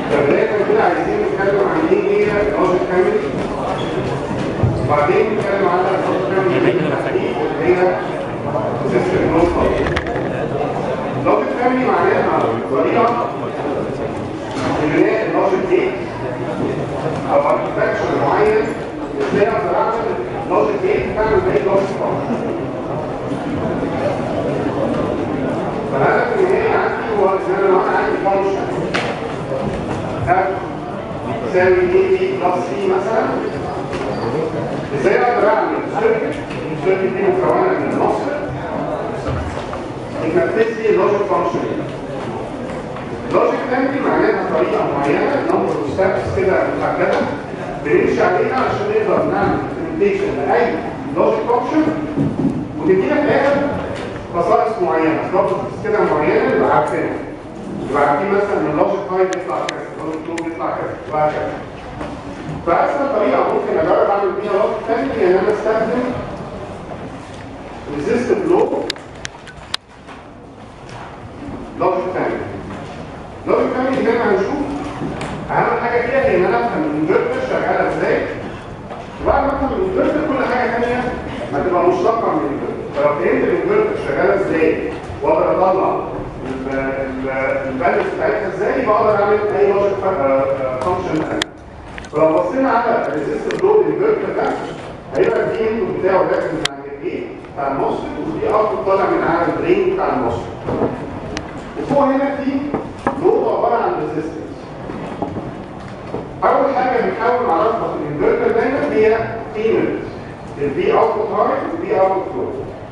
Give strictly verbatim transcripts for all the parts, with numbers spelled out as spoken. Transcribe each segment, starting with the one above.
فبداية كده عايزين نتكلم عن ايه هي اللوجيك فاميلي، وبعدين نتكلم على اللوجيك فاميلي بالتحديد اللي هي سيستم نوت فاميلي. اللوجيك فاميلي معناها طريقة بناء اللوجيك جيت او اركتكتشر معين ازاي اقدر اعمل لوجيك جيت تعمل زي لوجيك فاميلي. فالهدف النهائي عندي هو ان انا لو انا عندي فانكشن اف تساوي اي بي بلس سي مثلا، ازاي اقدر اعمل سيركت السيركت دي مكونه من عناصر ينفذ لي اللوجيك فانكشن. اللوجيك فاميلي معناها طريقه معينه نمبر اوف ستابس كده محدده بنمشي عليها عشان نقدر نعمل امبلمنتيشن لاي لوجيك فانكشن وتدينا في الاخر خصائص معينه، بروبرتيز كده معينه نبقى عارفينها. يبقى عارفين مثلا ان اللوجيك فايف بيطلع كذا، اللوجيك تو بيطلع كذا وهكذا. فاسهل طريقه ممكن اجرب اعمل بيها لوجيك فاميلي هي ان انا استخدم ريزيستيف لو لوجيك فاميلي. لوجيك فاميلي زي ما هنشوف اهم حاجه فيها هي ان انا افهم الانفرتر شغاله ازاي، وبعد ما افهم الانفرتر كل حاجه ثانيه هتبقى مشتقه من الانفرتر. فلو فهمت الانفرتر شغاله ازاي واقدر اطلع الفاليوز بتاعتها ازاي بقدر اعمل اي لوجيك فانكشن ثانيه. فلو بصينا على الريزيستيف لود انفرتر ده هيبقى الدي انبوت بتاعه داخل من عند الجيت بتاع الموسفيت ودي اوتبوت طالع من على الدرين بتاع الموسفيت. وفوق هنا في لود عباره عن ريزيستنس. اول حاجه بنحاول نعرفها في الانفرتر دايما هي قيمه الفي اوتبوت هاي والفي اوتبوت لو.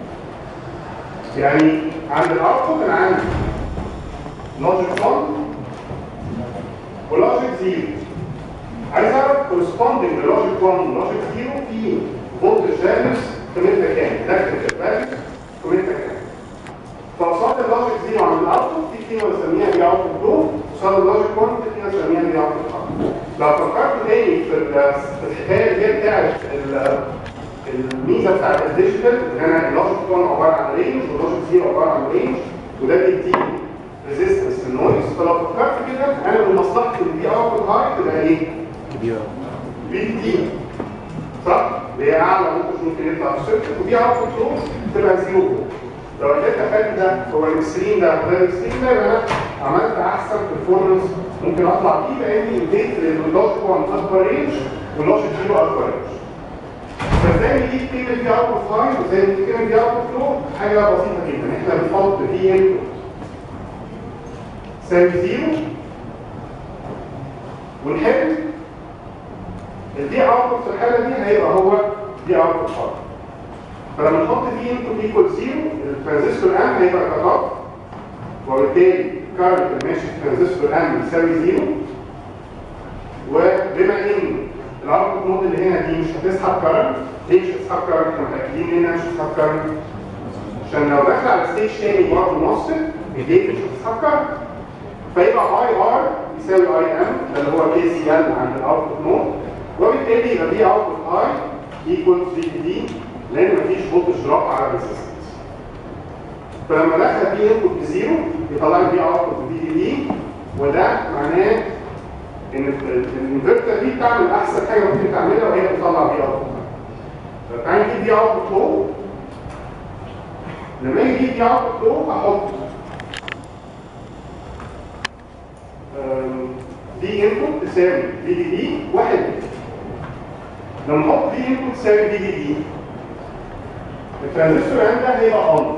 يعني عند الاوتبوت انا عندي لوجيك واحد ولوجيك صفر. عايز اعرف كورسبوندنج للوجيك واحد ولوجيك صفر في فولتج داينامكس قيمتها كام؟ داخل الفاليو قيمتها كام؟ فقصاد اللوجيك صفر عند الاوتبوت في قيمه بنسميها في اوتبوت لو، قصاد اللوجيك واحد في قيمه بنسميها في اوتبوت هاي. لو فكرت تاني في الحكايه اللي هي بتاعت الميزه بتاعت الديجيتال ان انا اللوجيك واحد عباره عن رينج واللوجيك صفر عباره عن رينج وده بيديني ريزيستنس للنويز. فلو فكرت كده انا من مصلحتي الفي اوتبوت هاي تبقى ايه؟ كبيره. في دي صح؟ اللي هي اعلى ممكن ممكن يطلع في السيركت وفي اوتبوت لو تبقى زيرو فولت. لو لقيت الفرق ده هو الاكستريم ده وده الاكستريم ده يبقى انا عملت احسن برفورمانس ممكن اطلع بيه لاني اديت لللوجيك واحد اكبر رينج واللوجيك صفر اكبر رينج. فازاي نجيب قيمه في اوتبوت هاي وازاي نجيب قيمه في اوتبوت لو؟ حاجه بسيطه جدا، احنا بنحط في انبوت تساوي زيرو ونحل الدي اوتبوت في الحاله دي هيبقى هو دي اوتبوت هاي. فلما نحط فيه انبوت ايكوال زيرو الترانزستور ام هيبقى كات اوف وبالتالي الكارنت اللي ماشي في الترانزستور ام يساوي زيرو. وبما ان الاوتبوت نود اللي هنا دي مش هتسحب كارنت، ليه مش هتسحب كارنت؟ احنا متاكدين انها مش هتسحب كارنت عشان لو داخل على ستيج تاني برضه موصل الجيت مش هتسحب كارنت. فيبقى اي ار يساوي اي ام ده اللي هو كي سي ال عند الاوتبوت نود، وبالتالي يبقى دي اوتبوت اي ايكوال في دي لان مفيش فولتج دروب على الريزستنس. فلما دخل دي انبوت بزيرو يطلع لي دي اوتبوت في دي وده معناه ان الانفرتر دي بتعمل احسن حاجه ممكن تعملها وهي بتطلع دي اوتبوت. فتعالى نجيب دي اوتبوت لو. لما يجي دي اوتبوت لو احط دي انبوت تساوي دي دي دي واحد. لما نحط دي انبوت تساوي دي دي دي الترانزستور ام ده هيبقى اون.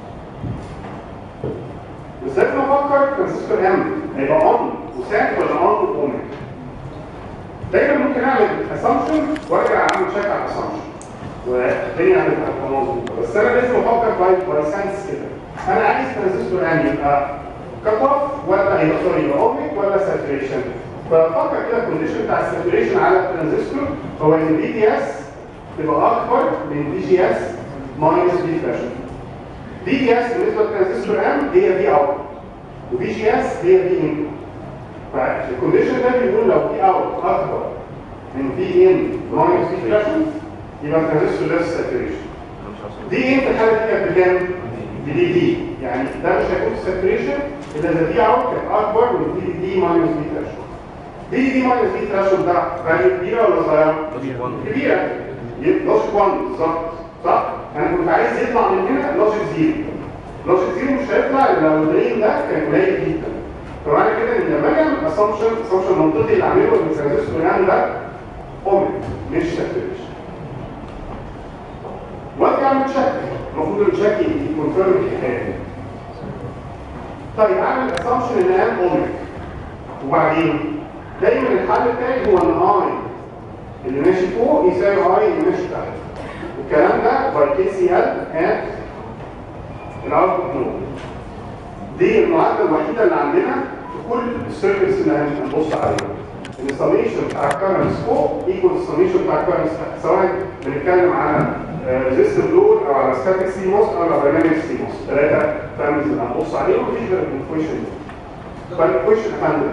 بالذات لما افكر الترانزستور ام هيبقى اون وساك ولا اون واوميك. دايما ممكن اعمل اسامبشن وارجع اعمل تشيك على الاسامبشن والدنيا هتبقى مظبوطه، بس انا لازم افكر باي باي ساينس كده. انا عايز ترانزستور ام يبقى كات اوف ولا هيبقى سوري يبقى اوميك ولا ساتوريشن. فافكر كده الكونديشن بتاع الساتوريشن على الترانزستور هو ان الفي دي اس تبقى اكبر من في جي اس ماينس في فريشن. في دي اس بالنسبه للترانزستور ام هي في اوت وفي جي اس هي في ان. فالكونديشن ده بيقول لو في اوت اكبر من في ان ماينس في فريشن يبقى الترانزستور ده ساتوريشن. دي ان في الحاله دي كانت بكام؟ بدي دي، يعني ده مش هيكون ساتوريشن اذا الفي اوت كانت اكبر من في دي ماينس في فريشن. دي دي ماينس دي ثريشولد ده فاليو كبيره ولا صغيره؟ كبيره. لوجيك واحد بالظبط صح؟ انا كنت عايز يطلع من هنا لوجيك زيرو. لوجيك زيرو مش هيطلع الا لو الدرين ده كان قليل جدا. فمعنى كده ان لما اجي اعمل اسامبشن اسامبشن منطقي اللي اعمله ان الترانزستور يعني ده اوميك مش ساتوريشن. وقت اعمل تشيك المفروض التشيك يكونفيرم الحكايه. طيب اعمل اسامبشن ان ان اوميك وبعدين دايما الحل الثاني هو ان اي اللي ماشي فوق يساوي اي اللي ماشي تحت. الكلام ده باي كي سي ال ات الاوتبوت نود. دي المعادله الوحيده اللي عندنا في كل السيركتس اللي هنبص عليها. السميشن بتاع الكرنس فوق ايكوال السميشن بتاع الكرنس تحت، سواء بنتكلم على ريزيستيف لود او على ستاتيك سي موس او على دايناميك سي موس. ثلاثه فاميلز اللي هنبص عليهم مفيش غير الايكويشن دي. فالايكويشن هاندل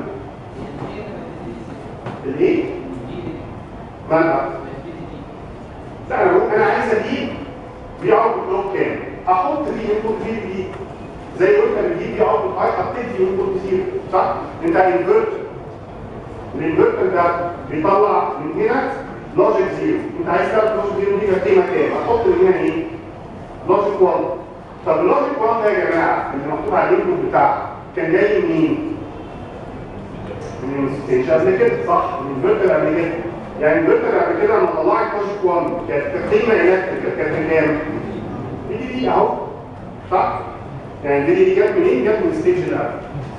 الايه؟ مالها؟ لا انا انا عايز اجيب في اوتبوت لود كام؟ احط في انبوت في دي زي قلنا بنجيب في اوتبوت اي حطيت في انبوت زيرو صح؟ انت انفرتر. الانفرتر ده بيطلع من هنا لوجيك زيرو. انت عايز تعرف لوجيك زيرو دي كانت قيمه كام؟ احط من هنا ايه؟ لوجيك واحد. طب اللوجيك واحد ده يا جماعه اللي مكتوب على الانبوت بتاعه كان جاي منين؟ من الستيج قبل كده صح؟ من الانفرتر قبل كده. يعني الانفرتر قبل كده لما طلعت لوجيك واحد كانت قيمه الكتريكال كانت كام؟ دي دي دي اهو صح؟ يعني دي دي جت منين؟ جت من الستيج اللي قبل.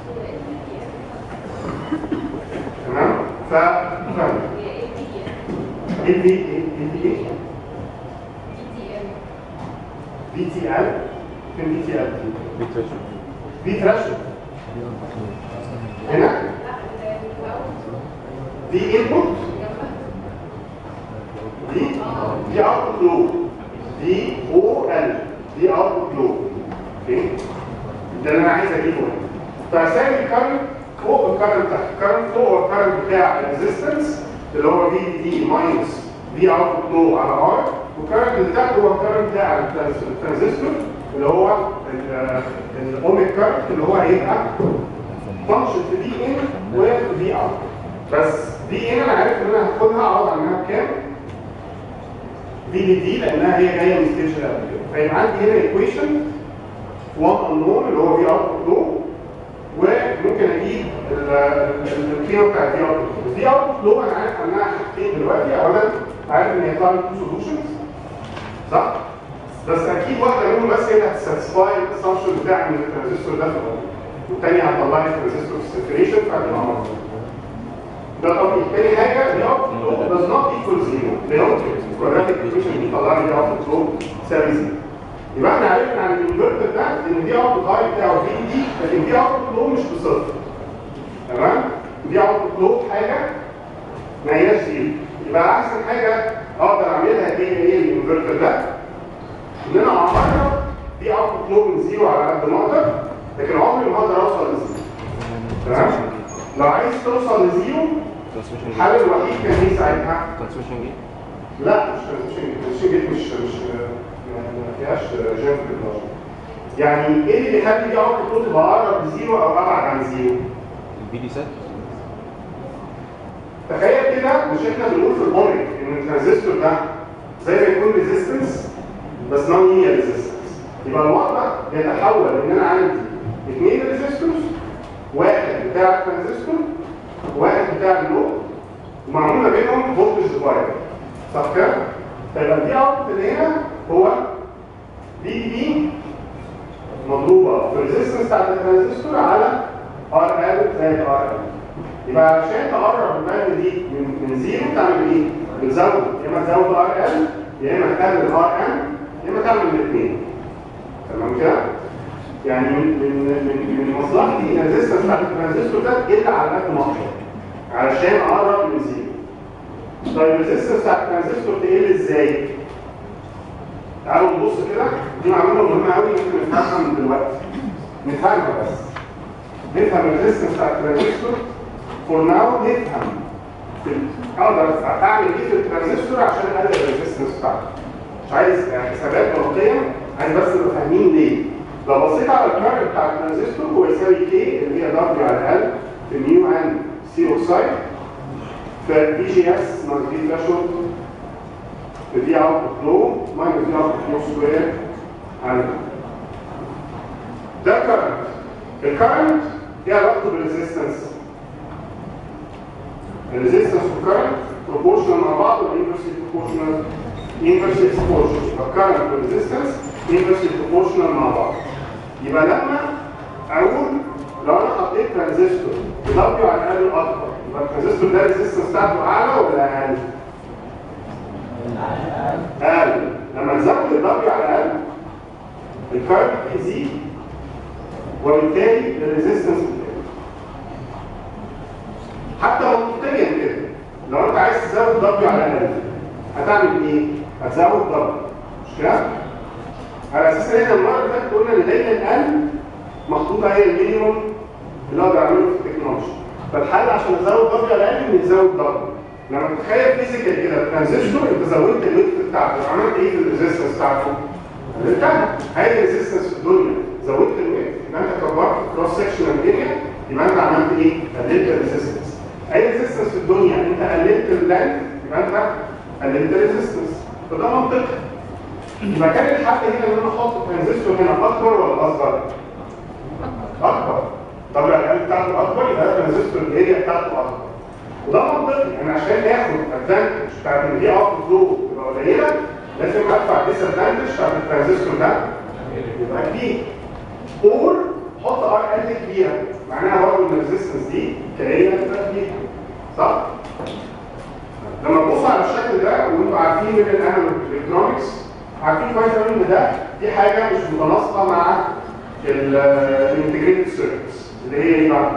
تمام؟ ف فاهم ايه دي ايه دي ايه؟ بي تي ال فين بي تي ال؟ بي تراشل بي تراشل هنا دي انبوت دي دي اوتبوت لود دي او ال دي اوتبوت لود اوكي ده اللي انا عايز اجيبه هنا. فاساوي الكارنت فوق الكارنت تحت. الكارنت فوق هو الكارنت بتاع الريزيستنس اللي هو في دي ماينس في اوتبوت لو على ار، والكارنت اللي تحت هو الكارنت بتاع الترانزستور اللي هو الاوميك كارنت اللي هو هيبقى فانكشن في دي ان وفي اوت. بس دي ان انا عارف ان انا هاخدها اقعد عنها بكام؟ في دي دي لانها هي جايه من ستيج اللي قبل كده. فيبقى عندي هنا ايكويشن واحد انون اللي هو في اوتبوت لو، وممكن اجيب القيمه بتاعت دي اوتبوت لو. دي اوتبوت لو انا عارف انها حاجتين دلوقتي. اولا عارف ان هي طالعه تو سولوشنز صح؟ بس اكيد واحده منهم بس هي اللي هتساتسفاي الاسامبشن بتاع ان الترانزستور ده في الاول، والثانيه هتطلع لي الترانزستور ساتوريشن فهتبقى مظبوطه. ده طبيعي. تاني حاجه دي اوتبوت لو does not equal zero. ده الكوادراتيك ايكويشن دي طلع لي دي اوتبوت لو تساوي زيرو. يبقى احنا عرفنا عن الانفرتر ده ان دي اوتبوت هاي بتاعه في دي، لكن دي اوتبوت لو مش بصفر. تمام؟ دي اوتبوت لو حاجه ما هياش زيرو. يبقى احسن حاجه اقدر اعملها هي ايه الانفرتر ده؟ ان انا اعرف دي اوتبوت لو من زيرو على قد ما اقدر، لكن عمري ما اقدر اوصل لزيرو. تمام؟ لو عايز توصل لزيرو الحل الوحيد كان ايه ساعتها؟ ترانسميشن جيت؟ لا مش ترانسميشن جيت، ترانسميشن جيت مش مش ما فيهاش جيم في اللوجيك. يعني ايه اللي بيخلي دي اوتبوت لو تبقى اقرب لزيرو او ابعد عن زيرو؟ البي دي سات. تخيل كده مش احنا بنقول في الاوميك ان الترانزستور ده زي ما يكون ريزيستنس بس نون لينير ريزيستنس. يبقى الوضع يتحول ان انا عندي اثنين ريزيستورز، واحد بتاع الترانزستور وواحد بتاع اللود، ومعمول ما بينهم فولتج ديفايدر صح كده؟ فيبقى الدي اوتبوت اللي هنا هو دي دي مضروبه في الريزيستنس بتاعت الترانزستور على ار ال زائد ار ال. يبقى عشان تقرب الفاليو دي من من زيرو تعمل ايه؟ بتزود يا اما تزود ار ال يا اما تقلل ار ام يا اما تعمل الاثنين. تمام كده؟ يعني من من من من مصلحتي ان الريزستنس بتاعت الترانزستور ده تقل على قد ما اقدر علشان اقرب من زيرو. طيب الريزستنس بتاعت الترانزستور تقل ازاي؟ تعالوا نبص كده، دي معلومه مهمه قوي ممكن نفهمها من دلوقتي. نفهمها بس. نفهم الريزستنس بتاعت الترانزستور فور ناو. نفهم اقدر اعمل ايه في الترانزستور عشان اقلل الريزستنس بتاعته. مش عايز حسابات ورقيه، عايز بس نبقى فاهمين ليه. لو بصيت على الكارنت بتاع الترانزستور هو يساوي كي اللي هي دبليو على ال في ميو ان سي اوكسايد في في جي اس ماينس في ثريشولد في في اوت فلو ماينس في اوت فلو سكوير على ده الكرنت. الكرنت ايه علاقته بالريزيستنس؟ الريزيستنس والكرنت بروبورشنال مع بعض ولا انفرسلي بروبورشنال؟ انفرسلي بروبورشنال. يبقى الكرنت والريزيستنس انفرسلي بروبورشنال مع بعض. يبقى لما اقول لو انا حطيت ترانزستور بدبليو على الاقل اكبر، يبقى الترانزستور ده الريزيستنس بتاعته اعلى ولا اقل؟ اقل. لما نزود الدبليو على الاقل الكارت يزيد وبالتالي الريزيستنس بتاعه. حتى منطقيا كده لو انت عايز تزود دبليو على الاقل هتعمل ايه؟ هتزود دبليو مش كده؟ على اساس ان احنا المره اللي فاتت قلنا ان دايما الاقل محطوطه هي المينيموم اللي اقدر اعمله في التكنولوجي. فالحل عشان ازود دبليو على الاقل ان نزود دبليو. لما تتخيل فيزيكال كده الترانزستور انت زودت الويت بتاعته، عملت ايه في الريزيستنس بتاعته؟ ارتفع. هاي الريزيستنس في الدنيا زودت الويت يبقى انت كبرت كروس سكشنال اريا، يبقى انت عملت ايه؟ قللت الريزيستنس. اي ريزيستنس في الدنيا انت قللت اللانث يبقى انت قللت الريزيستنس. فده منطقي. يبقى كان الحل هنا ان انا احط ترانزستور هنا اكبر ولا اصغر؟ اكبر. طب الاقل بتاعته اكبر يبقى الترانزستور الاريا بتاعته اكبر. وده منطقي. انا عشان اخد ادفانتج بتاعت ان دي اوت فلو تبقى قليله لازم ادفع ديس ادفانتج بتاعت الترانزستور ده يبقى كبير. اور حط ار ال كبيره معناها برضه ان الريزستنس دي كاريه تبقى كبيره. صح؟ لما تبصوا على الشكل ده وانتوا عارفين من الانالوج الكترونكس عارفين كويس قوي ان ده دي حاجه مش متناسقه مع الانتجريتد سيركتس اللي هي ايه بقى؟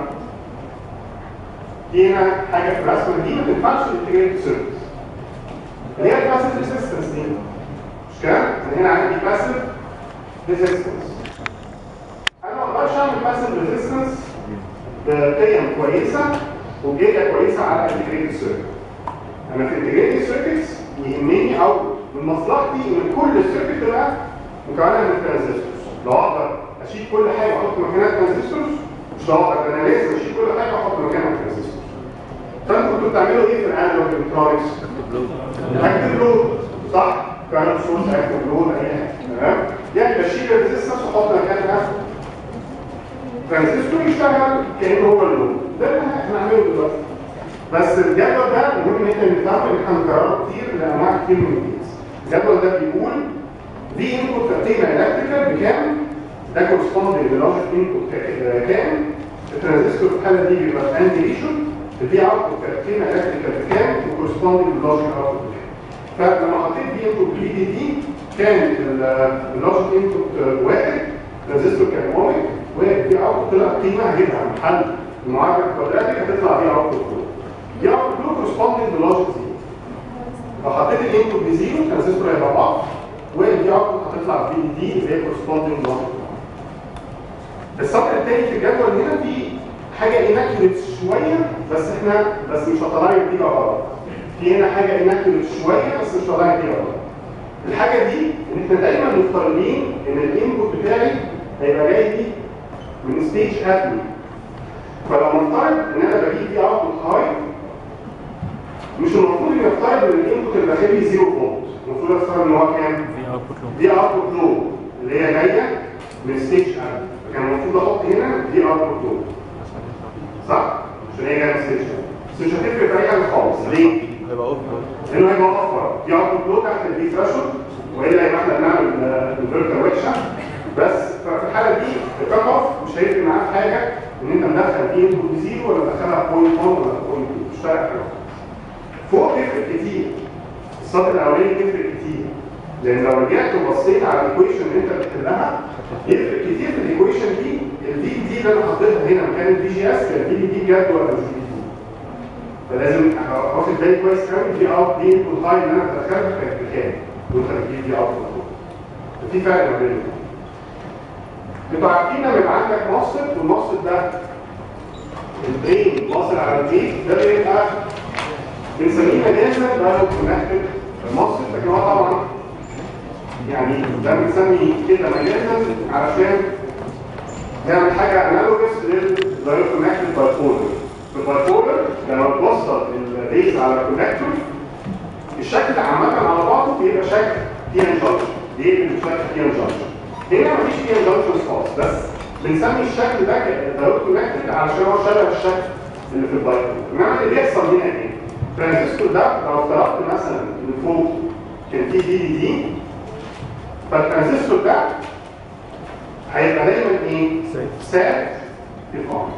دي هنا حاجه في الرسمه دي ما تنفعش الانتجريتد سيركتس اللي هي الباسيف ريزيستنس دي مش كده؟ انا هنا عندي باسيف ريزيستنس. انا ما اقدرش اعمل باسيف ريزيستنس بقيم كويسه وبجيجا كويسه على الانتجريتد سيركت. انا في الانتجريتد سيركتس يهمني او من مصلحتي ان كل السيركت تبقى مكونه من ترانزستورز. لو اقدر اشيل كل حاجه واحط مكانها ترانزستورز مش هقدر. انا لازم اشيل كل حاجه واحط مكانها ترانزستورز. فانتوا كنتوا بتعملوا ايه في الانالوج الكترونكس؟ اكتف لود صح؟ كارنت سورس اكتف لود اي حاجه تمام؟ يعني بشيل الريزستنس واحط مكانها ترانزستور يشتغل كانه هو اللود. ده اللي احنا هنعمله دلوقتي. بس الجدول ده مهم ان احنا نفهمه ان احنا هنكرره كتير لانواع كتير من الكيس. الجدول ده بيقول في انبوت قيمه الكتريكال بكام؟ ده كورسبوندنج للوجيك انبوت كام؟ الترانزستور في الحاله دي بيبقى اند ريشن. الفي اوتبوت قيمه الكتريكال بكام؟ وكورسبوندنج للوجيك اوتبوت بكام؟ فلما حطيت في انبوت بي دي دي كان اللوجيك انبوت واحد الترانزستور كان اوميك والفي اوتبوت طلع قيمه هجيبها من حل المعادله الكوادراتيك هتطلع في اوتبوت دي اوت بلو كورسبوندنج للوجيك زيرو. لو حطيت الانبوت بزيرو الترانزستور هيبقى اوف ودي اوت هتطلع في دي اللي هي كورسبوندنج للوجيك. السطر الثاني في الجدول هنا في حاجه اناكيوريت شويه بس احنا بس مش هطلعها دي غلط. في هنا حاجه اناكيوريت شويه بس مش هطلعها دي غلط. الحاجه دي ان احنا دايما مفترضين ان الانبوت بتاعي هيبقى جاي دي من ستيج اتمي. فلو نفترض ان انا بجيب دي اوتبوت هاي مش المفروض ان يفترض ان الانبوت اللي داخل لي زيرو فولت. المفروض افترض ان هو كام؟ دي اوتبوت لو اللي هي جايه من ستيج اتمي. فكان المفروض احط هنا دي اوتبوت لو صح؟ عشان هي جايه من ستيج اتمي. بس مش هتفرق في اي حاجه خالص. ليه؟ هيبقى اوفر لانه هيبقى اوفر. دي اوتبوت لو تحت البي ثريشولد والا يبقى احنا بنعمل انفرتر وحشه. بس في الحاله دي الكات اوف مش هيفرق معاك حاجه ان انت مدخل دي انبوت بزيرو ولا مدخلها بوينت واحد ولا بوينت اتنين مش فارق حاجه. فوق تفرق كتير. السطر الاولاني تفرق كتير لان لو رجعت وبصيت على الايكويشن اللي انت بتحلها يفرق كتير في الايكويشن دي. الفي دي اللي انا حطيتها هنا مكان الفي جي اس كان الفي دي بجد ولا مش في دي؟ فلازم واخد بالي كويس قوي دي اوت دي انبوت هاي اللي انا بدخلها كانت بكام وانت بتجيب دي اوت. في فرق ما بينهم. انتوا عارفين لما يبقى عندك مصل والمصل ده البرين واصل على الجيت ده بيبقى بنسميه مجازا ده كونكتد مصل. لكن هو طبعا يعني ده بنسمي كده مجازا علشان نعمل حاجه انالوجس للدايركت كونكتد بايبولر. في البايبولر لما بتوصل البيز على الكونكتور الشكل عامه على بعضه بيبقى شكل بي ان جانكشن، بيقلب شكل بي ان جانكشن. هنا مفيش بي ان جانكشن خالص، بس بنسمي الشكل ده دايود كونكتد علشان هو شبه الشكل اللي في البايبل. انما اللي بيحصل هنا ايه؟ الترانزستور ده لو افترضت مثلا ان فوق كان في دي دي دي، فالترانزستور ده هيبقى دايما ايه؟ سات في الفارم.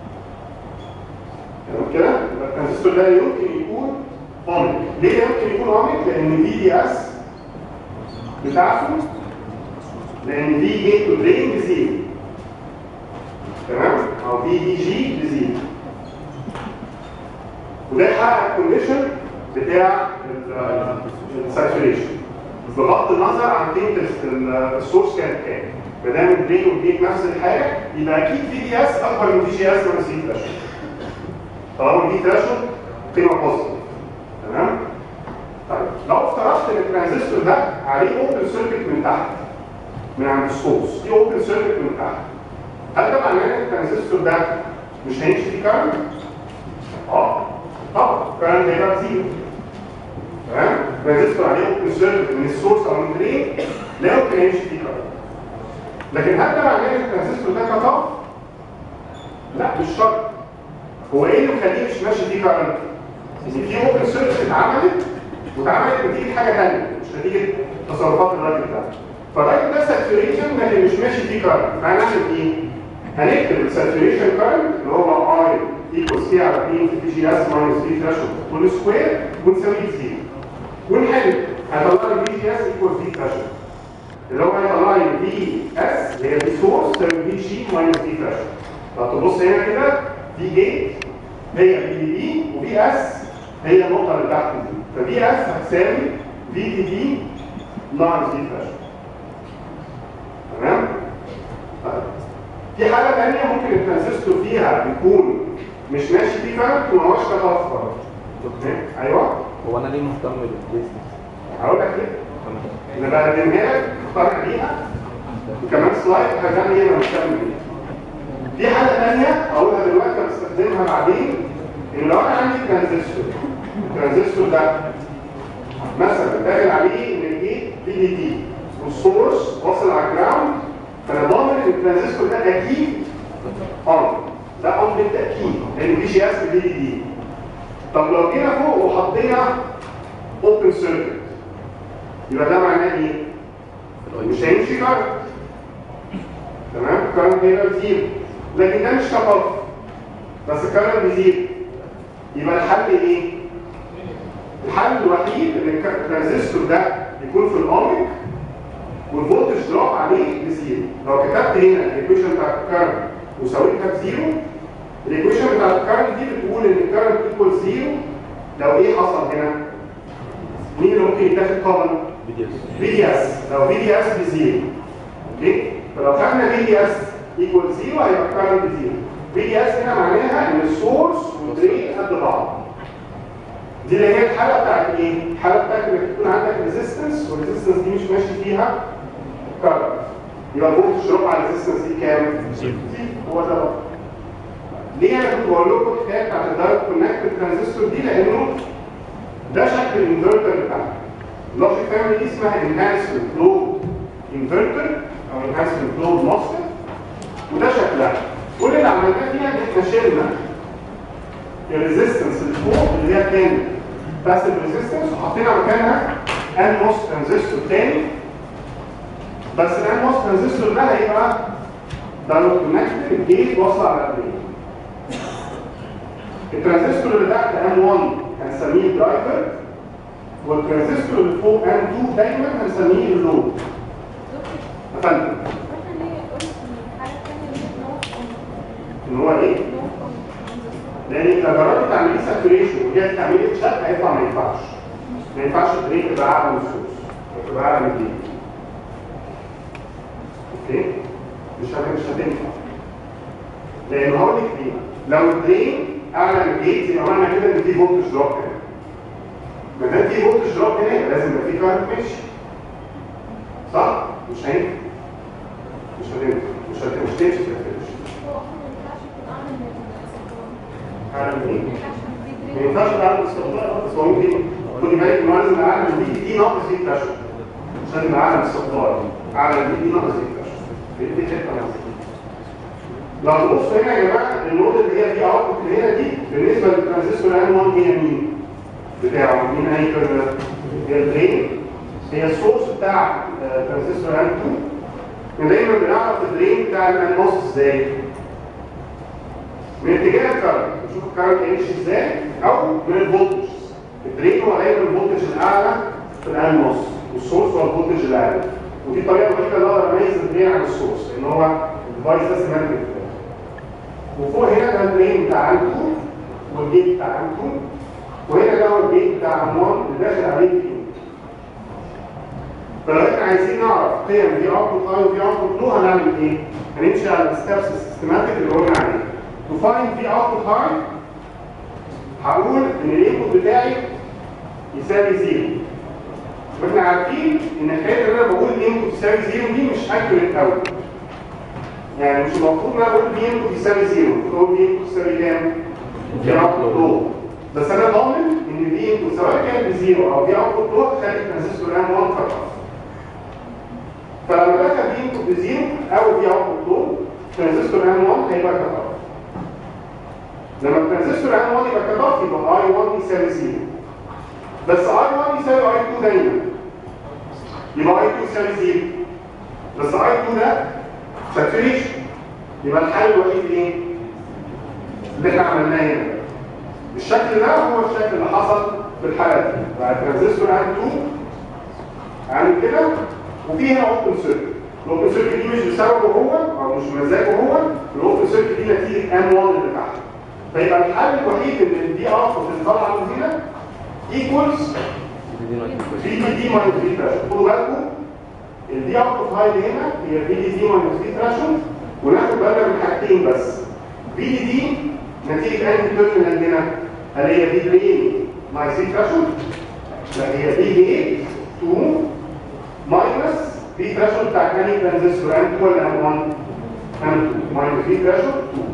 تمام كده؟ يبقى الترانزستور ده يمكن يكون اوميك. ليه يمكن يكون اوميك؟ لان في دي اس بتاعته، لان في جيت ودرين بزيرو. تمام؟ او في دي جي بزيرو. وده يحقق الكونديشن بتاع الساتوريشن بغض النظر عن قيمه السورس كانت كام. ما دام الدرين والجيت نفس الحاجه يبقى اكيد في دي اس اكبر من في جي اس ولا سي ثريشولد. طالما في ثريشولد قيمه بوزيتيف. تمام؟ طيب لو افترضت ان الترانزستور ده عليه اوبن سيركت من تحت من عند السورس، دي اوبن سيركت من تحت، هل ده معناه ان الترانزستور ده مش هيمشي فيه كارنت؟ اه طبعا الكارنت هيبقى بزيرو. تمام؟ الترانزستور عليه اوبن سيركت من السورس او من الدرين لا يمكن يمشي فيه كارنت. لكن هل ده معناه ان الترانزستور ده كات اوف؟ لا مش شرط. هو ايه اللي مخليه مش ماشي فيه كارنت؟ ان في اوبن سيركت اتعملت واتعملت نتيجه حاجه ثانيه مش نتيجه تصرفات الراجل ده. فالراجل ده ساتوريشن لكن مش ماشي فيه كارنت. فهنعمل ايه؟ هنكتب الساتوريشن كارنت اللي هو اي ايكوالز كي على بي في جي اس ماينس بي ثريشولد كل سكوير ونساويه زيرو. ونحل هيطلع لي في جي اس ايكوالز بي ثريشولد اللي هو هيطلع لي في اس اللي هي في سورس تساوي في جي ماينس بي ثريشولد. فتبص هنا كده في جيت هي في دي بي وفي اس هي النقطه اللي تحت دي. ففي اس هتساوي في دي بي ناقص في ثريشولد. تمام؟ طيب في حاله ثانيه ممكن الترانزستور فيها بيكون مش ماشي فيه كارنت وما هوش كات اوف برضه. ايوه؟ هو انا ليه مهتم بالكيس؟ هقول لك ليه؟ انا بقدمها لك تقتنع بيها وكمان سلايد هتعمل ايه انا مهتم بيها. في حاله ثانيه اقولها دلوقتي بستخدمها بعدين، ان لو انا عندي ترانزستور الترانزستور ده مثلا داخل عليه ان الجيت بي دي دي والسورس واصل على الجراوند، فانا ضامن ان الترانزستور ده اكيد اون. ده اون بالتاكيد لان في جي اس بي دي دي. طب لو جينا فوق وحطينا اوبن سيركت يبقى ده معناه ايه؟ مش هيمشي كارنت. تمام؟ الكارنت هيبقى بزيرو لكن ده مش كات اوف بس الكارنت بزيرو. يبقى الحل ايه؟ الحل الوحيد ان الترانزستور ده يكون في الاوميك والفولتج دروب عليه بزيرو. لو كتبت هنا الايكويشن بتاعت الكارنت وساويتها بزيرو، الايكويشن بتاعت الكارنت دي بتقول ان الكارنت ايكوال زيرو لو ايه حصل هنا؟ مين اللي ممكن يتاخد كومن؟ في دي اس. لو في دي اس بزيرو. اوكي؟ فلو خدنا في دي اس ايكوال زيرو هيبقى الكارنت بزيرو. في دي اس هنا معناها ان السورس والدرين قد بعض. دي اللي هي الحاله بتاعت ايه؟ الحاله بتاعت انك تكون عندك ريزيستنس والريزيستنس دي مش ماشي فيها كارنت. يبقى الفولتج دروب على الريزيستنس دي كام؟ زيرو. هو ده بقى. ليه انا كنت بقول لكم الحكايه بتاعت الدايركت كونكتد ترانزستور دي؟ لانه ده شكل الانفرتر بتاعنا. اللوجيك فاميلي دي اسمها انهانسمنت لود انفرتر او انهانسمنت لود موسفيت وده شكلها. كل اللي عملناه فيها ان احنا شلنا الريزيستنس اللي فوق اللي هي كانت باسيف ريزيستنس وحطينا مكانها ان موس ترانزستور تاني. بس الان موس ترانزستور ده هيبقى دايركت كونكتد الجيت واصله على الدرين. الترانزستور اللي تحت ام واحد هنسميه درايفر والترانزستور اللي فوق ام اتنين دايما هنسميه اللود. افندم ان هو ايه؟ لان انت جربت تعملي ساتوريشن وجيت تعملي تشات هيطلع ما ينفعش. ما ينفعش الدرين تبقى اعلى من السورس تبقى اعلى من الجيت. اوكي؟ مش مش هتنفع. لان هقول لك ليه؟ لو الدرين اعلى من الجيت يبقى معنى كده ان في فولتج دروب هنا. ما دام في فولتج دروب هنا يبقى لازم يبقى في كارنت ماشي. صح؟ مش هينفع. مش هتنفع. مش هتنفع. مش هتمشي في الفينش. هو اصلا ما ينفعش يكون اعلى من السكون. اعلى من ايه؟ ما ينفعش تعمل استقطاب بس هو ممكن خدي بالك ان لازم اعلى من دي دي ناقص دي تشوف عشان يبقى اعلى من استقطاب اعلى من دي دي ناقص دي تشوف دي حته لو تبص هنا يا جماعه النقطه اللي هي دي اوتبوت اللي هنا دي بالنسبه للترانزستور ان واحد هي مين؟ بتاعه مين هي هي الدرين هي السورس بتاع ترانزستور ان اتنين دايما بنعرف الدرين بتاع الان موس ازاي؟ من اتجاه الكارنت نشوف الكارنت هيمشي ازاي او من الفولتج الدرين هو دايما الفولتج الاعلى في الان موس والسورس هو الفولتج الاعلى ودي الطريقه الوحيده اللي اقدر اميز الدرين عن السورس لان هو الديفايس ده سيمانتك وفوق هنا ده الدرين بتاع ان اتنين والجيت بتاع ان اتنين وهنا ده هو الجيت بتاع ان واحد اللي داخل عليه الجيت فلو احنا عايزين نعرف قيم في اوتبوت هاي وفي اوتبوت لو هنعمل ايه؟ هنمشي على الستبس السيستماتيك اللي قلنا عليه تفاين في اوتبوت هاي هقول ان الانبوت بتاعي يساوي زيرو واحنا عارفين ان الحته اللي انا بقول الانبوت يساوي زيرو دي مش اكيوريت قوي يعني مش المفروض ان انا بقول الانبوت يساوي زيرو بقول الانبوت يساوي كام؟ في اوتبوت لو بس انا ضامن ان دي انبوت سواء كان بزيرو او في اوتبوت لو تخلي الترانزستور ان واحد فقط فلما دخل دي انبوت بزيرو او في اوتبوت لو الترانزستور ان واحد هيبقى كفر لما الترانزستور ان واحد يبقى كفر يبقى اي واحد يساوي زيرو بس اي واحد يساوي اي اتنين دايما يبقى اي اتنين يساوي زيرو بس اي اتنين ده ساتوريشن يبقى الحل الوحيد ايه؟ اللي احنا عملناه هنا الشكل ده هو الشكل اللي حصل في الحاله دي بقى الترانزستور ان اتنين عامل كده وفي هنا اوبن سيركت الاوبن سيركت دي مش بسببه هو او مش بمزاجه هو الاوبن سيركت دي نتيجه ان واحد اللي تحت فيبقى الحل الوحيد ان الدي اوتبوت اللي طالعه من هنا ايكوالز في دي دي ماينس في تراشن خدوا بالكم الدي اوتبوت هاي اللي هنا هي في دي دي ماينس في تراشن وناخد بالنا من حاجتين بس في دي دي نتيجه انهي تيرمينال هنا هل هي في درين ماينس في تراشن لا هي في دي اتنين ماينس في تراشن بتاع كاني ترانزستور ان اتنين ولا ان واحد ان اتنين ماينس في تراشن اتنين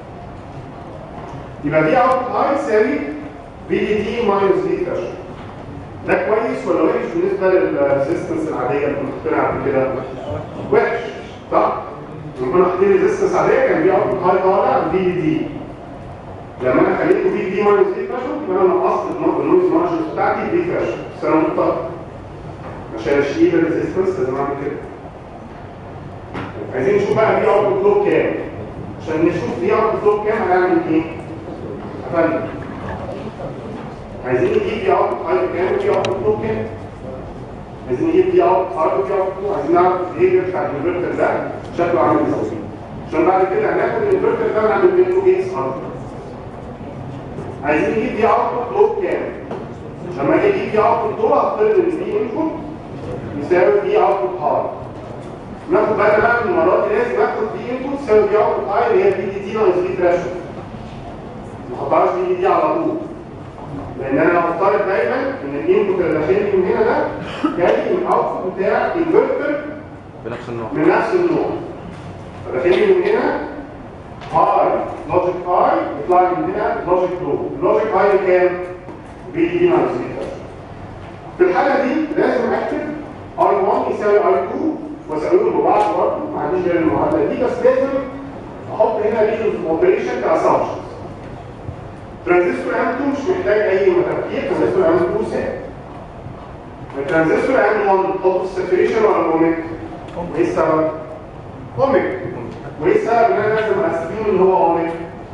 يبقى دي اوتبوت هاي يساوي في دي دي ماينس في تراشن ده كويس ولا وحش بالنسبه للريزستنس العاديه اللي كنا حاطينها قبل كده؟ وحش صح؟ لما كنا حاطين ريزستنس عاديه كان في اوتبوت هاي طالع في دي دي لما انا خليته في دي ماينس في تراشن يبقى انا نقصت النويز مارجن بتاعتي في تراشن بس انا مضطر عشان اشيل الريزستنس لازم اعمل كده عايزين نشوف بقى في اوتبوت لو كام عشان نشوف في اوتبوت لو كام هنعمل ايه؟ هفندم عايزين نجيب دي اوت هاي كام ودي اوت لو كام عايزين نجيب دي اوت هاي ودي اوت لو عايزين نعرف ايه بتاع الانفرتر ده شكله عامل ازاي عشان بعد كده هناخد الانفرتر ده ونعمل منه جيتس ارض عايزين نجيب دي اوت لو كام لما اجي اجيب دي اوت لو هفترض ان دي انبوت يساوي دي اوت هاي ناخد بالنا بقى من المره دي لازم اخد دي انبوت تساوي دي اوت هاي اللي هي دي دي دي ناقص دي تراشن ما احطهاش دي دي على طول لان انا هفترض دايما ان الانبوت اللي داخل لي من هنا ده جاي من الاوتبوت بتاع انفرتر بنفس النوع من نفس النوع فداخل لي من هنا هاي لوجيك هاي يطلع لي من هنا لوجيك لو اللوجيك هاي كام؟ في دي دي ناقص دي في الحاله دي لازم اكتب اي واحد يساوي اي اتنين واساويهم ببعض برضه ما عنديش غير المعادله دي بس لازم احط هنا ريجنز اوبريشن كاسامبشن ترانزستور ان اتنين مش محتاج اي تفكير ترانزستور ان اتنين ثابت الترانزستور ان واحد تحط الساتوريشن ولا الاوميك؟ وايه السبب؟ اوميك وايه السبب ان انا لازم اسبين ان هو اوميك؟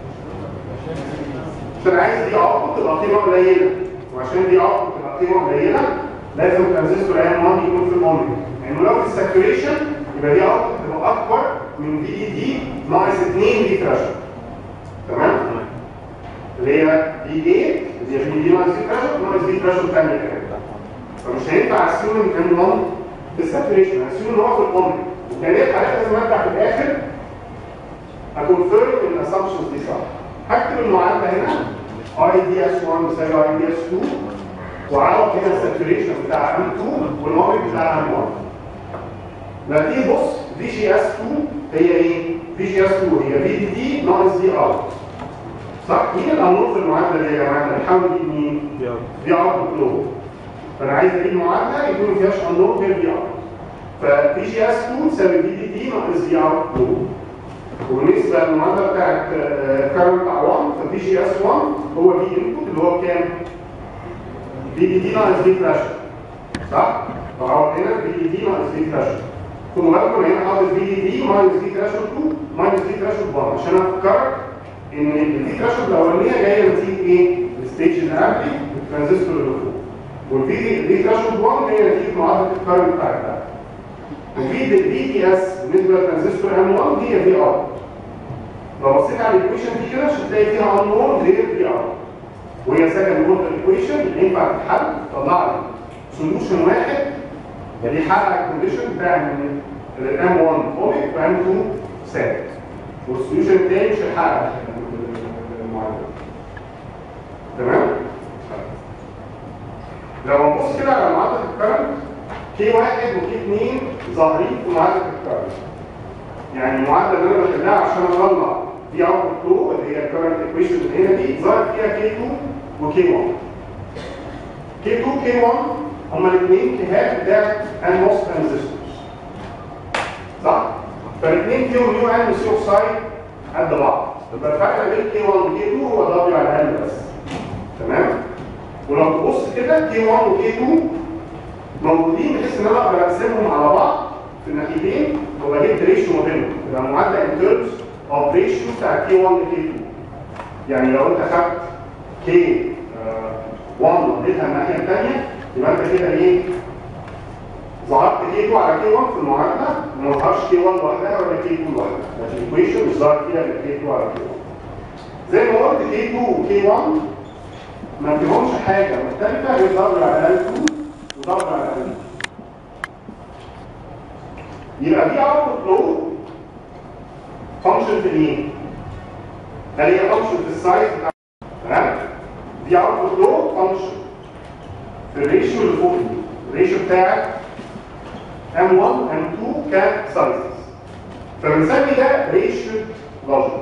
عشان عايز دي اوتبوت تبقى قيمه قليله وعشان دي اوتبوت تبقى قيمه قليله لازم الترانزستور ان واحد يكون في الاوميك لانه يعني لو في الساتوريشن يبقى دي اوتبوت تبقى اكبر من دي دي ناقص اتنين دي تراشن تمام؟ اللي هي دي ايه اللي هي دي ناقص دي تراشن ناقص دي تراشن ثانيه كمان فمش هينفع اسيوم ان واحد في الساتوريشن اسيوم ان هو في الاوميك وكان ايه الحاجات لازم ارجع في الاخر اكونفيرم ان الاسامبشنز دي صح هكتب المعادله هنا اي دي اس واحد يساوي اي دي اس اتنين وعرض هنا الساتوريشن بتاع ام اتنين والاوميك بتاع ام واحد لما تيجي بص في جي اس اتنين هي ايه؟ في جي اس اتنين هي في دي دي ناقص دي اوت صح؟ مين الانون في المعادله دي يا جماعه؟ بنحاول نجيب مين؟ في اوت فلو. فانا عايز اجيب معادله يكون ما فيهاش انون غير في اوت. فبي جي اس اتنين تساوي في دي دي ناقص في اوت فلو. وبالنسبه للمعادله بتاعت كارنت بتاع واحد فبي جي اس واحد هو في انبوت اللي هو بكام؟ في دي دي ناقص في ثريشولد. صح؟ فهقعد هنا في دي دي ناقص في ثريشولد. خدوا بالكم هنا حاطط في دي دي ماينس في ثريشولد اتنين ماينس في ثريشولد واحد عشان افكرك ان الفي ثريشولد الاولانيه جايه نتيجه ايه؟ الستيج اللي قبلي الترانزستور اللي فوق. والفي في ثريشولد واحد هي نتيجه معادله الكارنت بتاعتها. وفي الفي دي اس بالنسبه للترانزستور ام واحد هي في ار. لو بصيت على الايكويشن دي كده مش هتلاقي فيها انون غير في ار. وهي سكند اوردر ايكويشن ينفع تتحل تطلع لي سوليوشن واحد بيحقق الكونديشن بتاع ان الام واحد اوميك وام اتنين ثابت. والسوليوشن الثاني مش هيحقق المعادله. تمام؟ لو نبص كده على معادله الكرنت كي واحد وكي اتنين ظاهرين في معادله الكرنت. يعني المعادله اللي انا بحلها عشان اطلع دي اوت فلو اللي هي الكرنت ايكويشن اللي هنا دي ظاهر فيها كي اتنين وكي واحد. كي اتنين وكي واحد هما الاثنين كيهات بتاعت انموس ترانزستورز. صح؟ فالاثنين فيهم يو ان وسي اوكسايد قد بعض. يبقى الفرق بين كي واحد وكي اتنين هو دبليو على ال بس. تمام؟ ولو تبص كده كي واحد وكي اتنين موجودين بحيث ان انا اقدر اقسمهم على بعض في الناحيتين وابقى جبت ريشيو ما بينهم. يبقى المعادله ان ترمز اوف ريشيو بتاع كي واحد وكي اتنين. يعني لو انت خدت كي واحد وديتها الناحيه الثانيه يبقى انت كده ايه؟ ظهرت كي اتنين على كي واحد في المعادله وما ظهرش كي واحد لوحدها ولا كي اتنين لوحدها. لكن الايكويشن مش ظاهر فيها غير كي اتنين على كي واحد. زي ما قلت كي اتنين وكي واحد ما فيهمش حاجه مختلفه غير دبليو على ال اتنين ودبليو على ال اتنين. يبقى دي اوتبوت فلو فانكشن في ايه؟ هل هي فانكشن في السايز بتاع تمام؟ دي اوتبوت فلو فانكشن في الريشيو اللي فوق دي، الريشيو بتاعت ام واحد ام اتنين كسايزز. فبنسمي ده ريشيو لوجيك.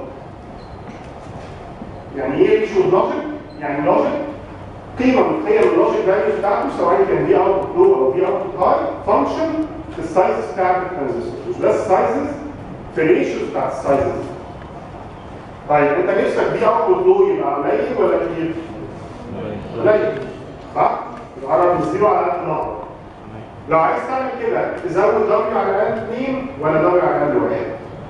يعني ايه ريشيو لوجيك؟ يعني لوجيك قيمه من قيم اللوجيك فاليوز بتاعته سواء كان دي اوتبوت لو او دي اوتبوت هاي فانكشن في السايزز بتاعت الترانزستور. مش بس السايزز في الريشيوز بتاعت السايزز. طيب انت نفسك دي اوتبوت لو يبقى قليل ولا كتير؟ قليل. صح؟ يقرب من زيرو على قد نقطه. لو عايز تعمل كده تزود دبليو على ال اتنين ولا دبليو على ال واحد؟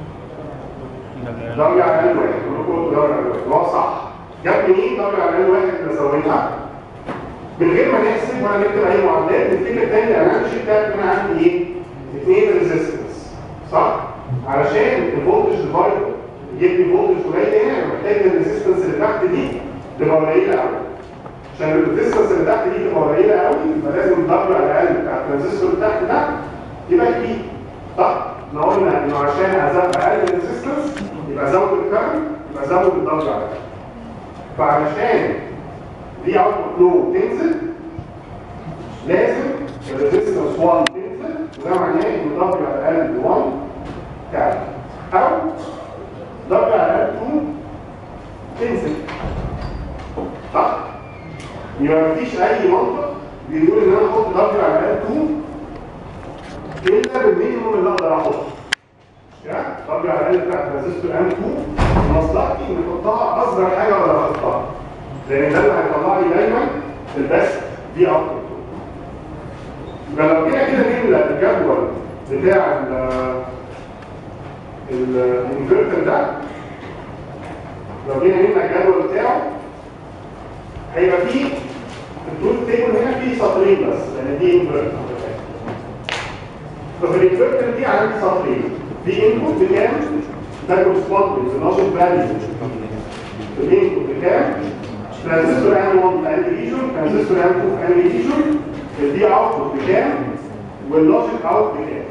دبليو على ال واحد. كلكم قلتوا دبليو على ال واحد. هو صح. جاب منين دبليو على ال واحد اللي زودها؟ من غير ما نحسب ولا نكتب اي معادلات نفتكر تاني الانالوجي بتاعت ان انا عندي ايه؟ اثنين ريزيستنس. صح؟ علشان الفولتج ديفايدر يجيب لي فولتج قليل هنا محتاج الريزيستنس اللي تحت دي تبقى قليله قوي. عشان الريزيستنس اللي تحت دي تبقى قليله قوي يبقى لازم الدبليو على الاقل بتاع الترانزستور اللي تحت ده يبقى كبير. صح؟ احنا قلنا انه عشان ازود اقل الريزيستنس يبقى ازود الكرنت يبقى ازود الدبليو على الاقل. فعلشان دي اوتبوت لو تنزل لازم الريزيستنس واحد تنزل وده معناه ان دبليو على الاقل واحد تعلى او دبليو على الاقل اتنين تنزل. صح؟ يبقى مفيش اي منطق بيقول ان انا احط دبليو على الاقل اتنين الا بالمينيموم اللي اقدر احطه. يعني دبليو على الاقل بتاع الترانزستور ام اتنين مصلحتي ان احطها اصغر حاجه اقدر احطها. لان ده اللي هيطلع لي دايما البست دي اوتبوت. يبقى لو جينا كده نملى الجدول بتاع الانفرتر ده لو جينا نملى الجدول بتاعه هيبقى فيه التروث تيبل هنا فيه سطرين بس لان دي انفرتر. ففي الانفرتر دي عندي سطرين في انبوت بكام؟ ده كورسبوند للناشط فاليو. الانبوت بكام؟ ترانزستور ام واحد في انهي ريجون، ترانزستور ام اتنين في انهي ريجون، الدي اوتبوت بكام، واللوجيك اوت بكام.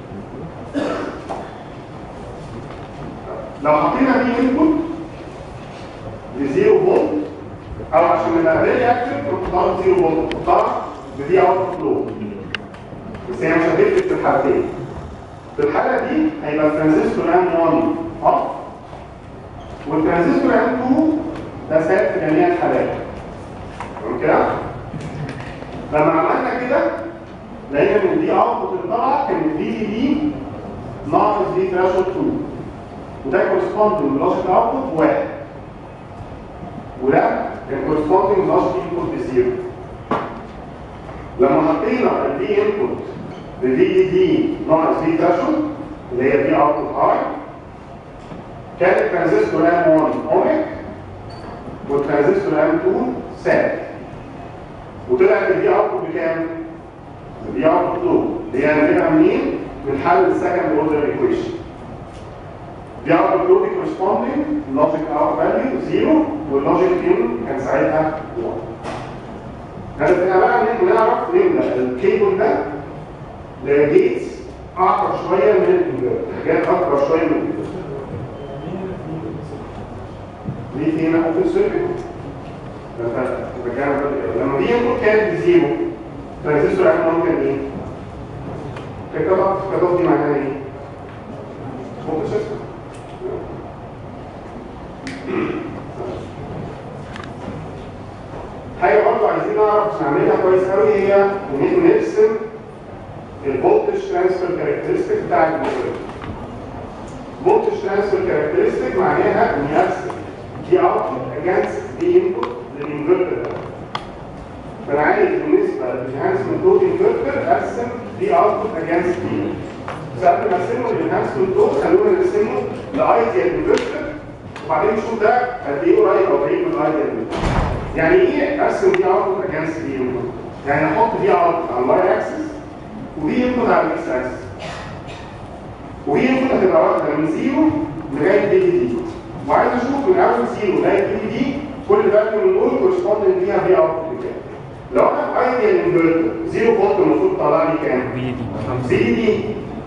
لو حطينا دي انبوت لزيرو فولت او عشان نبقى ريلي اكتف نحطها بزيرو فولت نحطها بدي اوتبوت لو. بس هي مش هتفرق في الحالتين. في الحاله دي هيبقى الترانزستور ام واحد اوف والترانزستور ام اتنين ده ثابت في جميع الحالات. تمام كده؟ لما عملنا كده لقينا ان الدي اوتبوت اللي طالعه كان الدي دي دي ناقص دي ثريشولد اتنين، وده كورسبوندنج للوجيك اوتبوت واحد، وده كان كورسبوندنج للوجيك انبوت بزيرو. لما حطينا الدي انبوت للدي دي دي ناقص دي ثريشولد اللي هي دي اوتبوت هاي، كان الترانزستور ام واحد اوميك والترانزستور ام اتنين ثابت، وطلعت الدي اوتبوت بكام؟ الدي اوتبوت اتنين اللي هي هنجيبها منين؟ من حل السكند اوردر ايكويشن. دي اوتبوت اتنين دي كورسبوندنج لوجيك اوت فاليو زيرو واللوجيك ان كان ساعتها واحد. هنبقى بقى نعرف نملى الكيبل ده لجيتس اعقد شويه من الانفرتر، جات اكبر شويه من الانفرتر. دي فينا اوبن سيركت. لما دي انبوت كانت بزيرو، ترانزستور ام واحد كان ايه؟ كان كده كده دي معناها ايه؟ اوبن سيركت. حاجه برضه عايزين نعرف نعملها كويس قوي هي ان احنا نرسم الفولتج ترانسفير كاركترستيك بتاع الانفرتر. فولتج ترانسفير كاركترستيك معناها اني ارسم دي اوتبوت اجينست دي انبوت للانفرتر ده. فانا عايز بالنسبه للانهانسمنت دول انفرتر ارسم دي اوتبوت اجينست دي. بس قبل ما ارسمه للانهانسمنت دول خلونا نرسمه لايديال انفرتر وبعدين نشوف ده قد ايه قريب او بعيد من الايديال انفرتر. يعني ايه ارسم دي اوتبوت اجينست دي انبوت؟ يعني احط دي اوتبوت على الواي اكسس ودي انبوت على الاكس اكسس. ودي انبوت هتبقى واخده من زيرو لغايه دي دي دي. وعايز اشوف من اول زيرو لغايه دي دي دي كل فاليو من دول كورسبوندنج ليها دي اوتبوت بكام. لو انا في ايديال انفرتر زيرو فولت المفروض يطلع لي كام؟ دي دي دي دي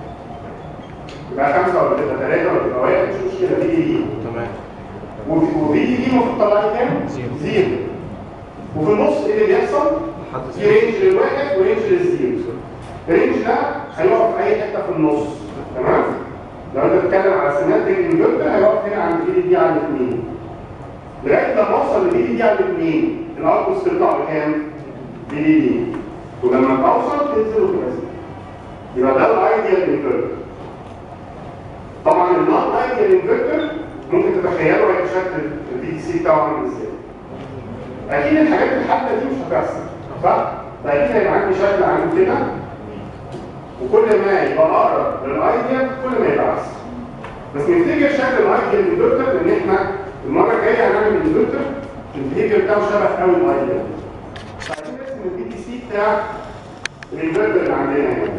يبقى خمسه ولا تبقى ثلاثه ولا تبقى واحد مش مشكله دي دي دي. تمام. ودي دي دي المفروض تطلع لي كام؟ زيرو. زيرو. وفي النص ايه اللي بيحصل؟ في رينج للواحد ورينج للزيرو. الرينج ده هيقف في اي حته في النص. تمام؟ لو انت بتتكلم على سيناتيك انفرتر هيقف هنا عند دي دي دي على الاثنين. لغايه لما اوصل لدي دي دي على الاثنين الاوتبوت تطلع بكام؟ دي دي دي. ولما توصل تنزل وتبقى زيرو. يبقى ده الايديال انفرتر. طبعا النون ايديال انفرتر ممكن تتخيلوا هيبقى شكل الدي دي سي بتاعه عامل ازاي. اكيد الحاجات الحاده دي مش هتحصل صح؟ فاكيد هيبقى عندي شكل عامل كده وكل ما يبقى اقرب للايديال كل ما يبقى احسن. بس نفتكر شكل الايديال انفرتر لان احنا المره الجايه هنعمل انفرتر البيهيفير بتاعه شبه قوي الايديال. فعايزين نرسم الدي دي سي بتاع الانفرتر اللي عندنا هنا.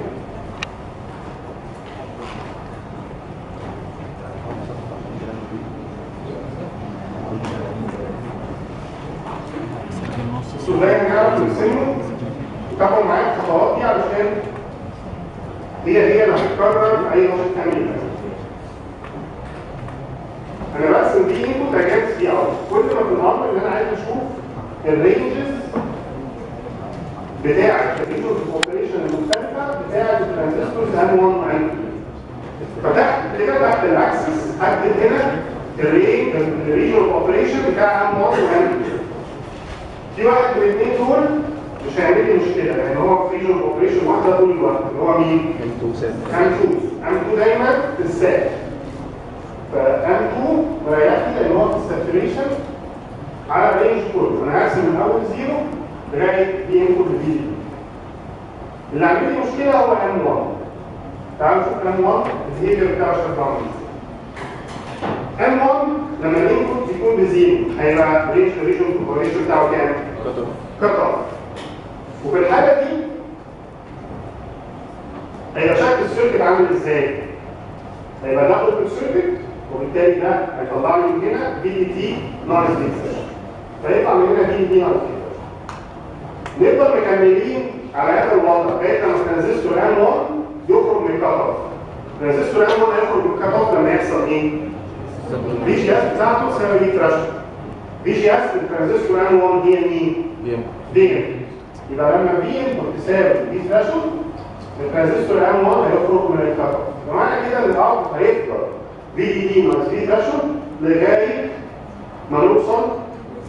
ازاي هنعرف نرسمه وتابعوا معايا الخطوات دي علشان هي هي اللي هتتكرر في اي نشاط تاني. انا برسم دي انبوت اجينست دي اوت. كل ما في الامر ان انا عايز اشوف الرينجز بتاعه الرينجز اوبريشن المختلفه بتاعه الترانزستورز ام واحد وام اتنين. فتحت كده تحت الاكسس هكتب هنا الرينج الرينج اوبريشن بتاع ام واحد وام اتنين. في واحد من الاثنين دول مش هيعمل لي مشكله لان هو في ريجن اوبريشن واحده طول الوقت اللي هو مين؟ ام اتنين ثابت. ام اتنين ام اتنين دايما في الثابت. فام اتنين مريحني لان هو في الساتوريشن على الرينج كله. انا هرسم من اول زيرو لغايه دي انبوت دي. اللي عامل لي مشكله هو ام واحد. تعالوا نشوف ام واحد البيهيفير بتاعه شكله عامل ازاي. ام واحد لما الانبوت يكون بزيرو هيبقى رينج الريجن اوبريشن بتاعه كام؟ كت اوف. وفي الحاله دي هيبقى شكل السيركت عامل ازاي؟ هيبقى ده اوبن سيركت وبالتالي ده هيطلع لي من هنا دي دي تي ناقص دي تي. فيطلع من هنا دي دي تي ناقص دي تي. نفضل مكملين على هذا الوضع لغايه لما الترانزستور ام واحد يخرج من الكت اوف. الترانزستور ام واحد هيخرج من الكت اوف لما يحصل ايه؟ في جي اس بتاعته تساوي دي ثريشولد. في جي اس الترانزستور ام واحد هي مين؟ دي ام. يبقى لما في انبوت تساوي دي ثريشولد الترانزستور ام واحد هيخرج من الكت اوف. فمعنى كده ان الاوتبوت هيفضل في دي دي ناقص في ثريشولد لغايه ما نوصل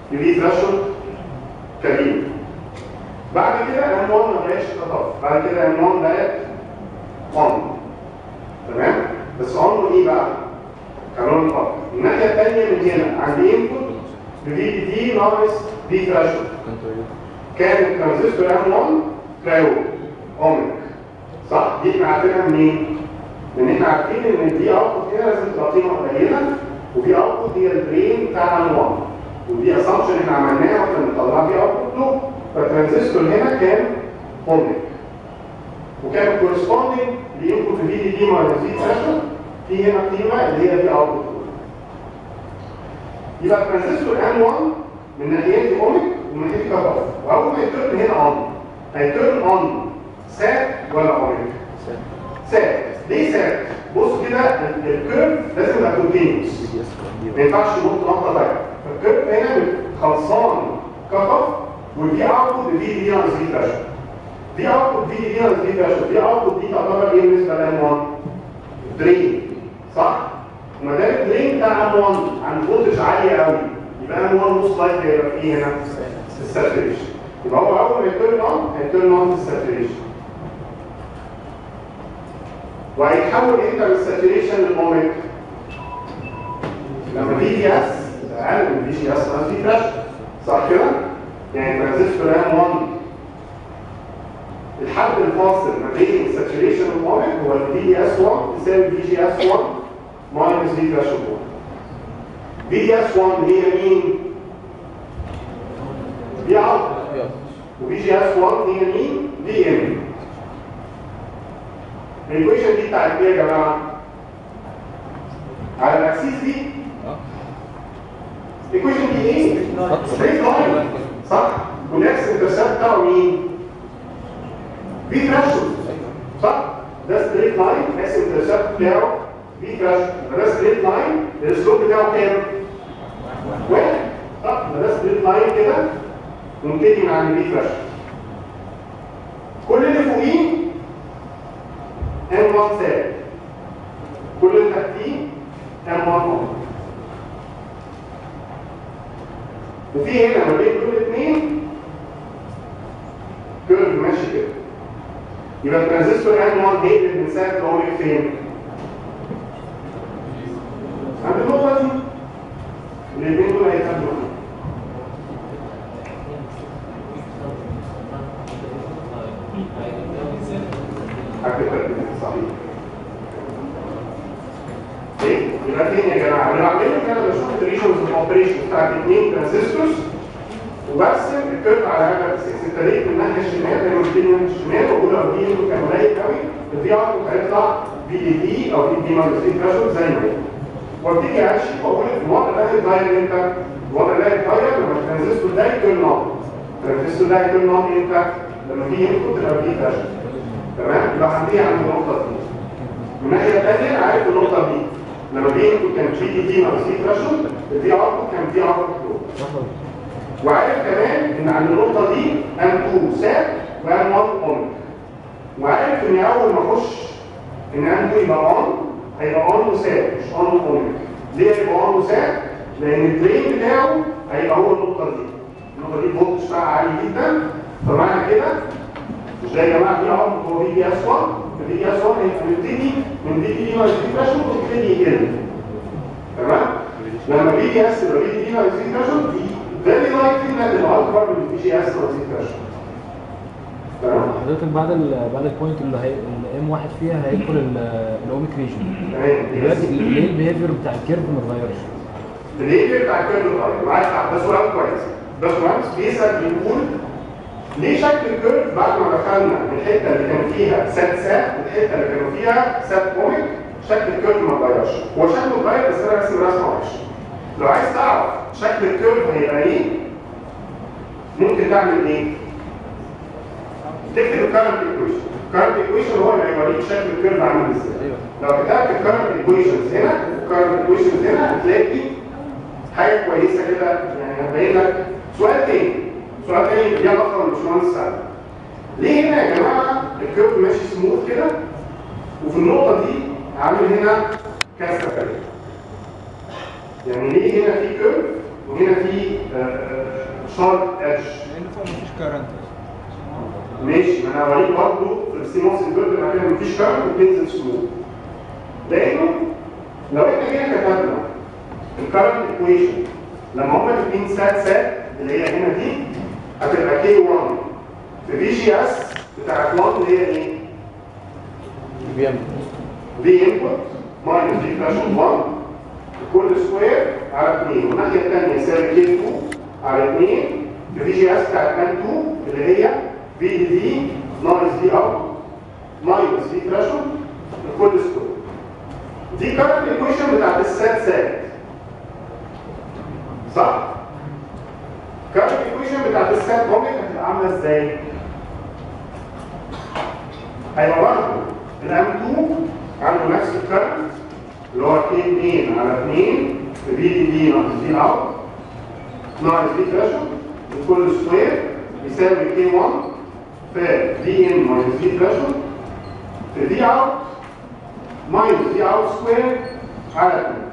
في ثريشولد كبير. بعد كده ام واحد ما بقاش خطف، بعد كده ام واحد بقت اون. تمام؟ بس اون ايه بقى؟ قانون الفرق. الناحيه الثانيه من هنا عندي انبوت في دي دي ناقص دي ثريشولد. كان الترانزستور ام واحد ترايود اوميك. صح؟ دي احنا عارفينها منين؟ لان احنا عارفين ان دي اوتبوت هنا لازم تبقى قيمه قليله، وفي اوتبوت هي الدرين بتاع ام واحد. ودي اسامبشن احنا عملناها واحنا بنطلع فيها اوتبوت له. فالترانزستور هنا كان اوميك. وكان كورسبوندينج لانبوت في دي دي ماينس دي ثريشولد. في هنا قيمه اللي هي دي اوتبوت. يبقى الترانزستور ام واحد من ناحيتي اوميك ومن ناحيتي كات اوف. واول ما يترن هنا اون هيترن اون سات ولا اوميك؟ سات. ليه سات؟ بص كده الكيرف لازم يبقى كونتينوس. ما ينفعش ينط نقطه ثانيه. فالكيرف هنا خلصان كات اوف والفي اوتبوت في دي دي ناقص في ثريشولد. في اوتبوت في دي دي ناقص في ثريشولد. في اوتبوت دي تعتبر ايه بالنسبه لام واحد؟ درين. صح؟ وما دام الدرين بتاع ام واحد عند فولتج عاليه قوي يبقى ام واحد نص لايت هيبقى فيه هنا الساتوريشن. يبقى هو اول ما يترن اون هيترن اون في الساتوريشن. وهيتحول امتى من الساتوريشن للاوميك؟ لما في دي اس اقل من في جي اس ناقص في ثريشولد. صح كده؟ يعني ترانزستور ام واحد الحد الفاصل ما بين الساتوريشن والاوميك هو الفي دي اس واحد يساوي في جي اس واحد ماينس في ثريشولد واحد. في دي اس واحد هي مين؟ في اوت. وفي جي اس واحد هي مين؟ في ام. الايكويشن دي بتاعت ايه يا جماعه؟ على الاكسيس دي الايكويشن دي ايه؟ ستريت لاين. صح؟ والاكس انترسبت بتاعه مين؟ في ثريشولد. صح؟ ده ستريت لاين الاكس انترسبت بتاعه في ثريشولد. ده ستريت لاين السلوب بتاعه كام؟ واحد. صح؟ ده ستريت لاين كده منتهي من عند في ثريشولد. كل اللي فوقيه ام واحد ثابت. كل اللي تحتيه ام واحد اوميك. وفي هنا ما بين دول الاثنين كيرف ماشي كده. يبقى الترانزستور ام واحد هيقلب من سالب لاوميك فين؟ عند النقطة دي. الاثنين دول هيتقابلوا. صحيح. ايه؟ يبقى فين يا جماعه؟ اللي بعمله كده بشوف الريشنز اوبريشن بتاعت اثنين ترانزستورز وبرسم الكيرف على هذا الاساس. ابتديت من الناحيه الشمال لما بتيجي من الشمال واقول لو دي كان قليل قوي الفي اوت هيطلع في دي دي او في دي ماينس دي ثريشولد زي ما هي. وابتدي امشي واقول في الوضع ده هيتغير امتى؟ الوضع ده هيتغير لما الترانزستور ده يترن اون. الترانزستور ده يترن اون امتى؟ لما في انبوت تبقى في ثريشولد. تمام؟ يبقى هنتهي عند النقطه دي. من الناحيه الثانيه عارف النقطه دي لما في انبوت كان في دي دي ناقص دي ثريشولد الفي اوتبوت كان في اوتبوت. وعارف كمان ان عند النقطه دي ام اتنين سات وام واحد اون. وعارف ان اول ما اخش ان ام اتنين يبقى اون هيبقى اون وسات مش اون اون. ليه هيبقى اون وسات؟ لان الدرين بتاعه هيبقى هو النقطه دي. النقطه دي فولتج بتاعها عالي جدا. فمعنى كده مش ده يا جماعه في اوت هو في دي اس واحد. في دي اس واحد هيبتدي من دي دي ناقص دي ثريشولد ويبتدي يقل. تمام؟ لما في دي اس يبقى في دي ناقص دي ثريشولد دي very likely انها تبقى اكبر من البي جي اس ناقص دي ثريشولد. تمام؟ حضرتك بعد ال بعد البوينت اللي هي الام واحد فيها هيدخل الاوميك ريجن. تمام. دلوقتي ليه البيهيفير بتاع الكيرف ما اتغيرش؟ البيهيفير بتاع الكيرف اتغير. معاك ده سؤال كويس. ده كويس بيسال بيقول ليه شكل الكيرف بعد ما دخلنا من الحته اللي كان فيها سات سات الحته اللي كانوا فيها سات اوميك شكل الكيرف ما اتغيرش. هو شكله اتغير بس انا راسم رسمه وحشه. لو عايز تعرف شكل الكيرف هيبقى ايه ممكن تعمل ايه؟ تكتب الكارنت ايكويشن. الكارنت ايكويشن هو اللي هيوريك شكل الكيرف عامل ازاي. لو كتبت الكارنت ايكويشنز هنا والكارنت ايكويشنز هنا هتلاقي حاجه كويسه كده يعني هتبين لك. سؤال تاني سؤال تاني ليه علاقه بالباشمهندس سعد. ليه هنا يا جماعه الكيرف ماشي سموث كده وفي النقطه دي عامل هنا كاسكافيل؟ يعني ليه هنا في كيرف وهنا في شارب ادج. لان فوق مفيش كارنت. ماشي، ما انا هوريك برضه في السيموس انفرتر مكان مفيش كارنت وبتنزل سلو. لانه لو احنا جينا كتبنا الكارنت ايكويشن لما هما الاثنين سات سات اللي هي هنا دي هتبقى كي واحد في في جي اس بتاعت واحد اللي هي ايه؟ في ام في انبوت ماينس في فلاش واحد كل سكوير على اثنين، والناحيه الثانيه يساوي كي اتنين على اثنين في في جي اس بتاعت ام اتنين اللي هي في دي ناقص في اوت ماينس في فلاش كل سكوير. دي كارنت ايكويشن بتاعت السات سات صح؟ كارنت ايكويشن بتاعت السات اوميك هتبقى عامله ازاي؟ هيبقى برضه الام اتنين عنده نفس الكارنت اللي هو كي اتنين على اتنين في في دي دي ناقص في اوت ناقص في فلاش كل سكوير يساوي كي واحد في في ان ماينس في فلاش في في اوت ماينس في اوت سكوير على اتنين.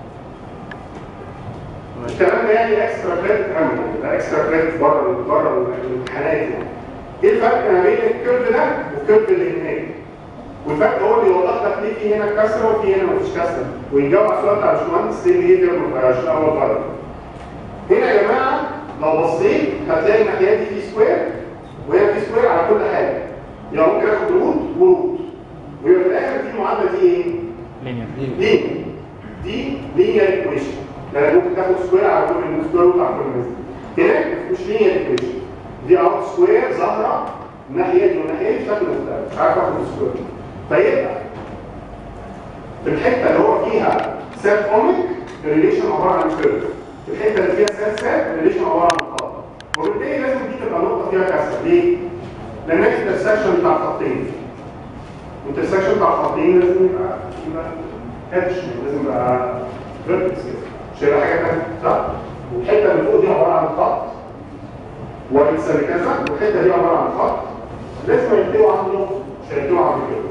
الكلام ده يعني اكسترا كريدت امن، ده اكسترا كريدت بره بره الامتحانات يعني. ايه الفرق ما بين الكيرف ده والكيرف اللي هناك؟ والفرق هو اللي يوضح لك ليه في هنا كسره وفي هنا مفيش كسره، ويجاوب على السؤال بتاع الباشمهندس ليه بيهيفير ما اتغيرش اول مره. هنا يا جماعه لو بصيت هتلاقي الناحيه دي في سكوير وهنا في سكوير على كل حاجه. يعني ممكن اخد روت وروت ويبقى في الاخر دي المعادله دي ايه؟ لينير. لينير. دي لينير ايكويشن. يعني ممكن تاخد سكوير على كل السكوير روت على كل الناس. هنا مش لينير ايكويشن. دي اوت سكوير ظاهره الناحيه دي والناحيه دي بشكل مختلف، مش عارف اخد سكوير. فيبقى في الحته اللي هو فيها سات اوميك الريليشن عباره عن كيرف. في الحته اللي فيها سات سات الريليشن عباره عن خط. وبالتالي لازم دي تبقى نقطه فيها كسر. ليه؟ لان الانترسكشن بتاع الخطين. الانترسكشن بتاع الخطين لازم يبقى يبقى اتش، لازم يبقى فيرتكس كده. مش هيبقى حاجه ثانيه صح؟ والحته اللي فوق دي عباره عن خط ويساوي كذا، والحته دي عباره عن خط لازم ينتهوا عند نقطه، مش هينتهوا عند كده.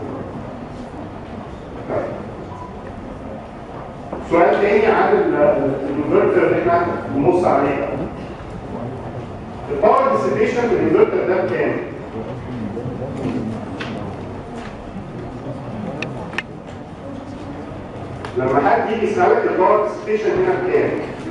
سؤال تاني عن الانفرتر اللي احنا بنبص عليه. الباور ديسيبيشن في الانفرتر ده بكام؟ لما حد يجي يسألك الباور ديسيبيشن هنا بكام؟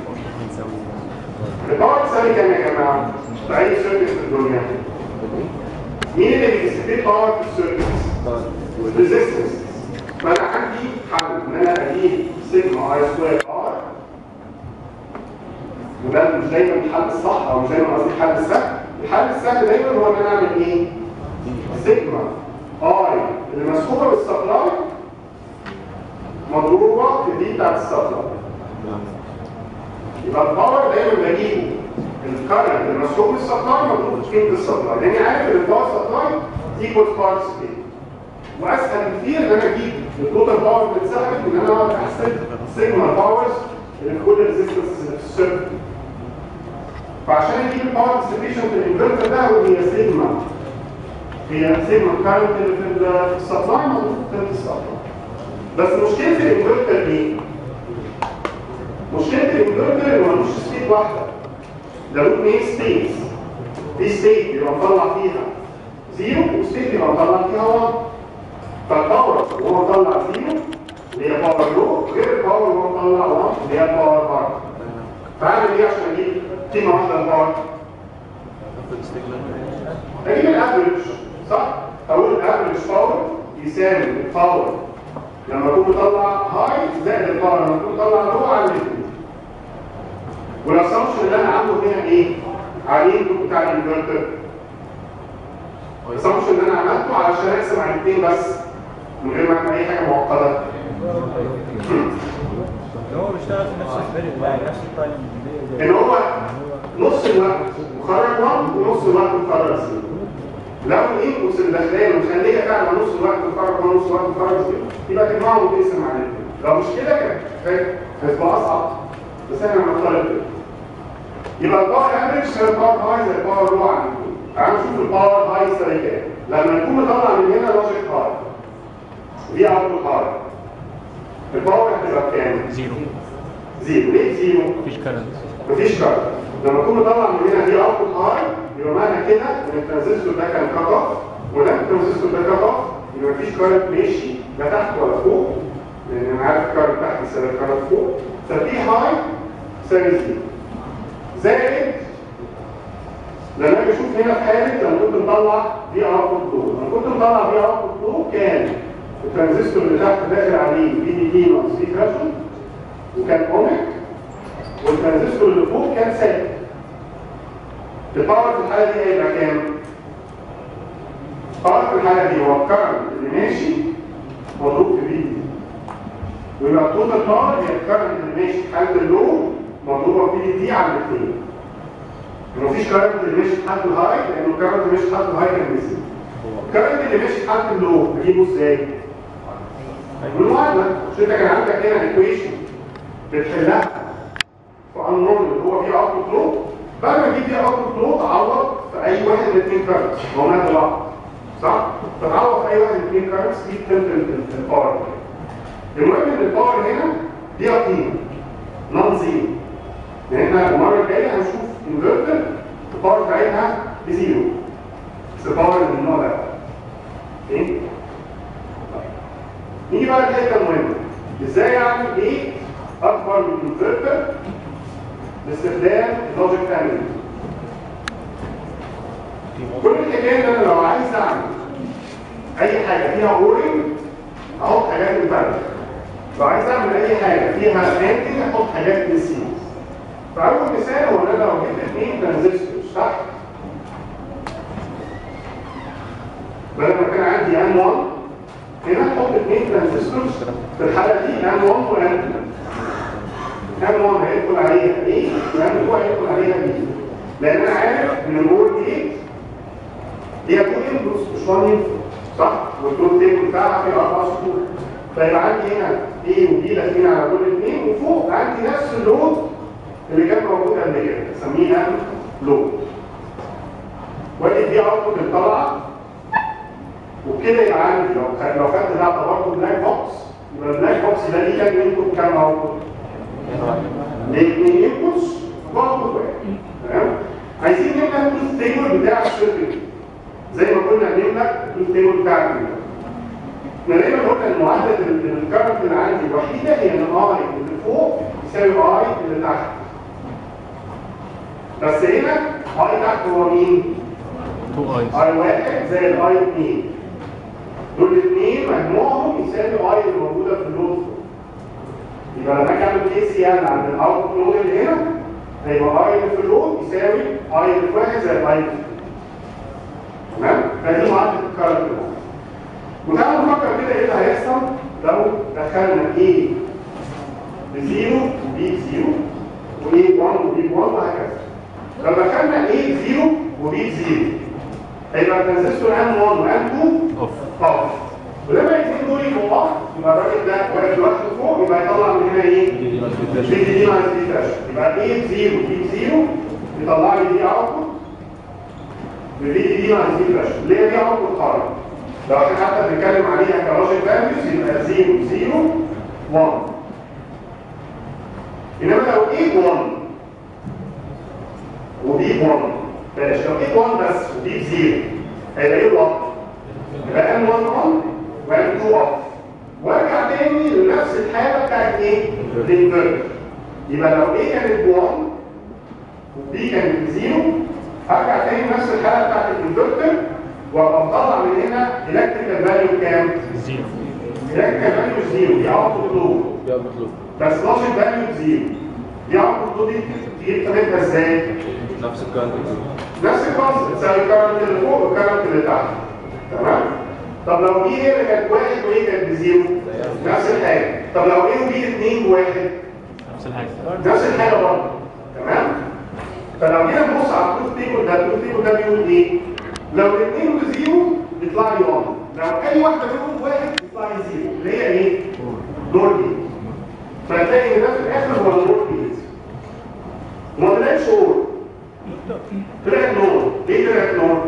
الباور بتساوي كام يا جماعه؟ في اي سيركت في الدنيا؟ مين اللي بيديسيبيت باور في السيركت؟ ريزيستنس. فانا عندي حل ان انا اجيب سيجما اي سكوير ار، وده مش دايما الحل الصح او مش دايما قصدي الحل السهل. الحل السهل دايما هو ان انا اعمل ايه؟ سيجما اي اللي مسحوبه بالسبلاي مضروبه في دي بتاعت السبلاي. يبقى الباور دايما بجيبه الكارنت اللي مسحوب بالسبلاي مضروب في قيمه السبلاي، لاني عارف ان الباور سبلاي ايكوال باور سبيد. واسهل كتير ان انا اجيب التوتال باور اللي اتسحبت ان انا اقعد احسب سيجما باورز اللي كل ريزيستنس اللي في السيركت. فعشان اجيب الباور ديستريبيوشن في الانفرتر ده هي سيجما هي سيجما كارنت اللي في السبلاي مضروب في قيمه السبلاي. بس مشكله الانفرتر ايه؟ مشكله الانفرتر انه ملوش ستيت واحده، ده له اثنين ستيتس. في ستيت بيبقى مطلع فيها زيرو وستيت بيبقى مطلع فيها واحد. فالباور وهو مطلع زيرو اللي هي باور لو غير الباور وهو مطلع واحد اللي هي باور بار. فاعمل ايه عشان اجيب قيمه واحده للباور؟ اجيب الافريج صح؟ اقول الافريج باور يساوي الباور لما اكون مطلع هاي زائد الباور لما اكون مطلع لو على الاثنين. والاسامبشن اللي انا عامله هنا ايه؟ على الانبوت بتاع الانفرتر. الاسامبشن اللي انا عملته علشان اقسم على الاثنين بس من غير ما اعمل اي حاجه معقده. هو بيشتغل في نفس الفيلم يعني نفس التايم ان هو نص الوقت مخرج واحد ونص الوقت مخرج زيرو. لو الانبوتس اللي داخليه مخليه فعلا نص الوقت مخرج ونص الوقت مخرج زيرو يبقى تجمعهم وتقسم على الاثنين. لو مش كده كانت هتبقى اصعب، بس احنا هنفترض كده. يبقى الباور افريج زي الباور هاي زي الباور لو على الاثنين. تعالوا نشوف الباور هاي يساوي كام. لما نكون مطلع من هنا لوجيك هاي دي اوتبوت هاي الباور هتبقى بكام؟ زيرو. زيرو. ليه زيرو؟ مفيش كارنت. مفيش كارت. لما اكون مطلع من هنا دي اوتبوت هاي يبقى معنى كده ان الترانزستور ده كان كات اوف، ولما الترانزستور ده كات اوف يبقى مفيش كارت ماشي لا تحت ولا فوق، لان انا عارف الكارت تحت يساوي الكارت فوق، ففي هاي يساوي زيرو. زائد لما اجي اشوف هنا في حاله لما كنت مطلع دي اوتبوت لو، لما كنت مطلع دي اوتبوت لو كان الترانزستور اللي تحت داخل عليه في دي دي ناقص في ثريشولد وكان اوميك، والترانزستور اللي فوق كان ثابت. الباور في الحاله دي هيبقى كام؟ الباور في الحاله دي هو الكرنت اللي ماشي مضروب في في دي، ويبقى التوتال باور هي الكرنت اللي ماشي في حاله اللو مضروبه في دي دي على الاثنين. مفيش كرنت اللي ماشي في حاله الهاي لانه الكرنت اللي ماشي في حاله الهاي كان بيزيد. الكرنت اللي ماشي في حاله اللو اجيبه ازاي؟ هيكون معادله، مش انت كان عندك هنا ايكويشن بتحلها في انون اللي هو فيه اوتبوت لو، بعد ما تجيب فيها اوتبوت لو تعوض في اي واحد من الاثنين كارنتس، هو مالها بعض صح؟ فتعوض في اي واحد من الاثنين كارنتس دي قيمه الباور. المهم ان الباور هنا دي قيمه نون زيرو، لان احنا المره الجايه هنشوف انفرتر الباور بتاعتها بزيرو، بس الباور من النوع ده. اوكي؟ نيجي بقى للحته المهمه، ازاي اعمل ايه اكبر من انفرتر باستخدام اللوجيك فاميلي. كل الحكايه ان انا لو عايز اعمل اي حاجه فيها اورنج احط حاجات من الفرق، لو عايز اعمل اي حاجه فيها انتي احط حاجات من السيريز. فاول مثال هو ان انا لو جبت اثنين ترانزستورز صح؟ بدل ما كان عندي ان واحد هنا احط اثنين ترانزستورز، في الحاله دي ان واحد وان اتنين. ان واحد هيدخل عليها ايه وان اتنين هيدخل عليها بي، لان انا عارف ان الور جيت هي تو انبوتس مش وان انبوت صح؟ والتول تيبل بتاعها فيه اربع سطور، فيبقى عندي هنا A وبي داخلين على كل اثنين، وفوق عندي نفس اللود اللي كان موجود قبل كده بسميه ان لود. وادي دي اوتبوت الطلعه، وبكده يبقى عندي لو لو خدت ده اعتبرته بلاك بوكس، يبقى البلاك بوكس ده ليه كام انبوت كام اوتبوت؟ ليه اثنين انبوتس واوتبوت واحد. تمام؟ عايزين نبدا التروث تيبل بتاع السيركت زي ما كنا بنملك التروث تيبل بتاع الكمبيوتر. احنا دايما قلنا ان معادله الكرنت اللي عندي الوحيده هي ان اي اللي فوق يساوي اي اللي تحت. بس هنا اي تحت هو مين؟ اي واحد زائد اي اثنين. دول الاثنين مجموعهم يساوي اي اللي موجوده في اللود. يبقى لما اجي اعمل كي سي ان عند الاوتبوت لود اللي هنا هيبقى اي اللي في اللود يساوي اي اللي في واحد زائد اي اثنين. تمام؟ فدي معادله الكرنت. وتعالوا نفكر كده ايه اللي هيحصل لو دخلنا A بزيرو وB بزيرو وA بواحد وB بواحد وهكذا. لو دخلنا A بزيرو وB بزيرو هيبقى الترانزستور ان واحد وان اتنين اوف اوف، ولما الاثنين دول يبقوا اوف يبقى الراجل ده واقف لوحده فوق، يبقى يطلع من هنا ايه؟ دي دي ناقص دي فلاش. يبقى A بزيرو وB بزيرو يطلع لي دي اوتبوت بدي دي ناقص دي فلاش، اللي هي دي اوتبوت خارج. لو احنا حتى بنتكلم عليها كلوجيك فاليوز يبقى صفر صفر واحد. انما لو A واحد وB واحد بلاش، لو A واحد بس وB بزيرو هيبقى ايه الوضع؟ يبقى ان واحد واحد وان اتنين اوف، وارجع تاني لنفس الحاله بتاعت ايه؟ الانفرتر. يبقى لو A كانت بواحد وB كانت بزيرو هرجع تاني لنفس الحاله بتاعت الانفرتر وابقى مطلع من هنا الكتريكال فاليو كام؟ زيرو. الكتريكال فاليو زيرو دي اوتبوت لود. دي اوتبوت لود. بس لوجيك فاليو زيرو. دي اوتبوت لود دي تجيب قيمتها ازاي؟ نفس الكارنت. نفس الكونسبت تساوي الكارنت اللي فوق والكارنت اللي تحت. تمام؟ طب لو دي هي اللي كانت واحد وايه كانت بزيرو؟ نفس الحاجه. طب لو ايه وبي اثنين بواحد؟ نفس الحاجه. نفس الحاجه برضه. تمام؟ فلو جينا نبص على التروث تيبل ده، التروث تيبل ده بيقول ايه؟ لو الاثنين بزيرو يطلع لي واحد، لو اي واحده منهم واحد يطلع لي زيرو، اللي هي ايه؟ نور جيت. فهتلاقي ان ده في الاخر هو النور جيت. ما طلعتش اور. طلعت نور، ليه طلعت نور؟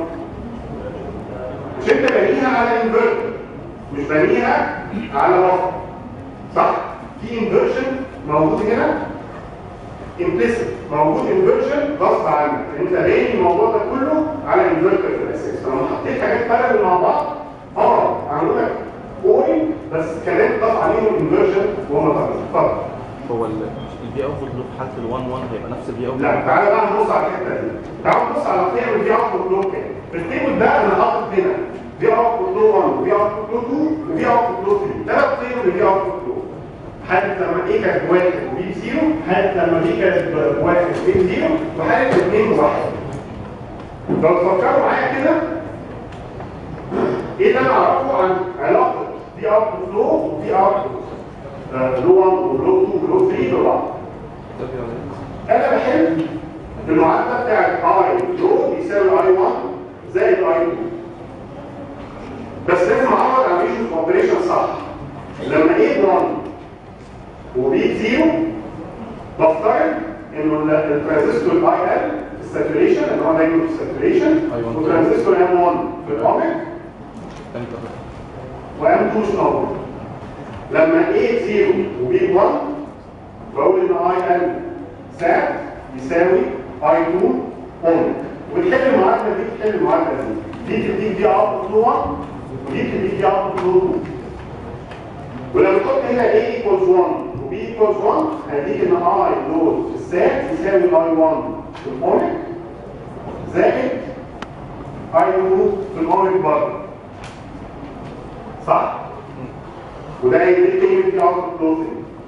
مش انت بنيها على انفرتر، مش بنيها على وفر. صح؟ في انفرجن موجود هنا امبليسيت. موجود انفرجن غصب عنك، انت باين الموضوع ده كله على انفرتر في الاساس، فلما حطيت حاجات بارل مع بعض اه عملوا لك اوري بس كمان ضاف عليهم انفرجن وهم طالعين. اتفضل. هو الفي اوتبوت لو في حاله ال واحد واحد هيبقى نفس الفي اوتبوت؟ لا تعالى بقى نبص على الحته دي. تعالى نبص على قيم الفي اوتبوت لو كام. في التيبل ده انا حاطط هنا في اوتبوت لو واحد وفي اوتبوت لو اتنين وفي اوتبوت لو تلاتة، ثلاث قيم للفي اوتبوت لو. حالة لما ايه كانت واحد وبي زيرو، حالة لما دي كانت واحد وبي زيرو، وحالة اثنين وواحد. لو تفكروا معايا كده ايه اللي انا اعرفه عن علاقة دي اوتبوت لو ودي اوتبوت لو واحد ولو اتنين ولو تلاتة ببعض. انا بحب المعادلة بتاعت اي لو بيساوي اي واحد زائد اي اتنين. بس لازم اعوض عن ريشيو اوبريشن صح. لما ايه واحد وبي زيرو بفترض انه الترانزستور اي ال في الساتوريشن اللي هو دايما في الساتوريشن والترانزستور ام واحد في الاوميك وام اتنين شنو. لما ايه زيرو وبي واحد بقول ان اي ال سات يساوي اي اتنين اوميك، وتحل المعادله دي تحل المعادله دي دي تديك دي اوتبوت واحد ودي تديك دي اوتبوت اتنين. ولما تحط هنا A equals واحد و B equals واحد هيديك ان I لود في السات يساوي I واحد في الاوميك زائد I اتنين في الاوميك برضه. صح؟ وده هيديك قيمة دي اوتبوت لود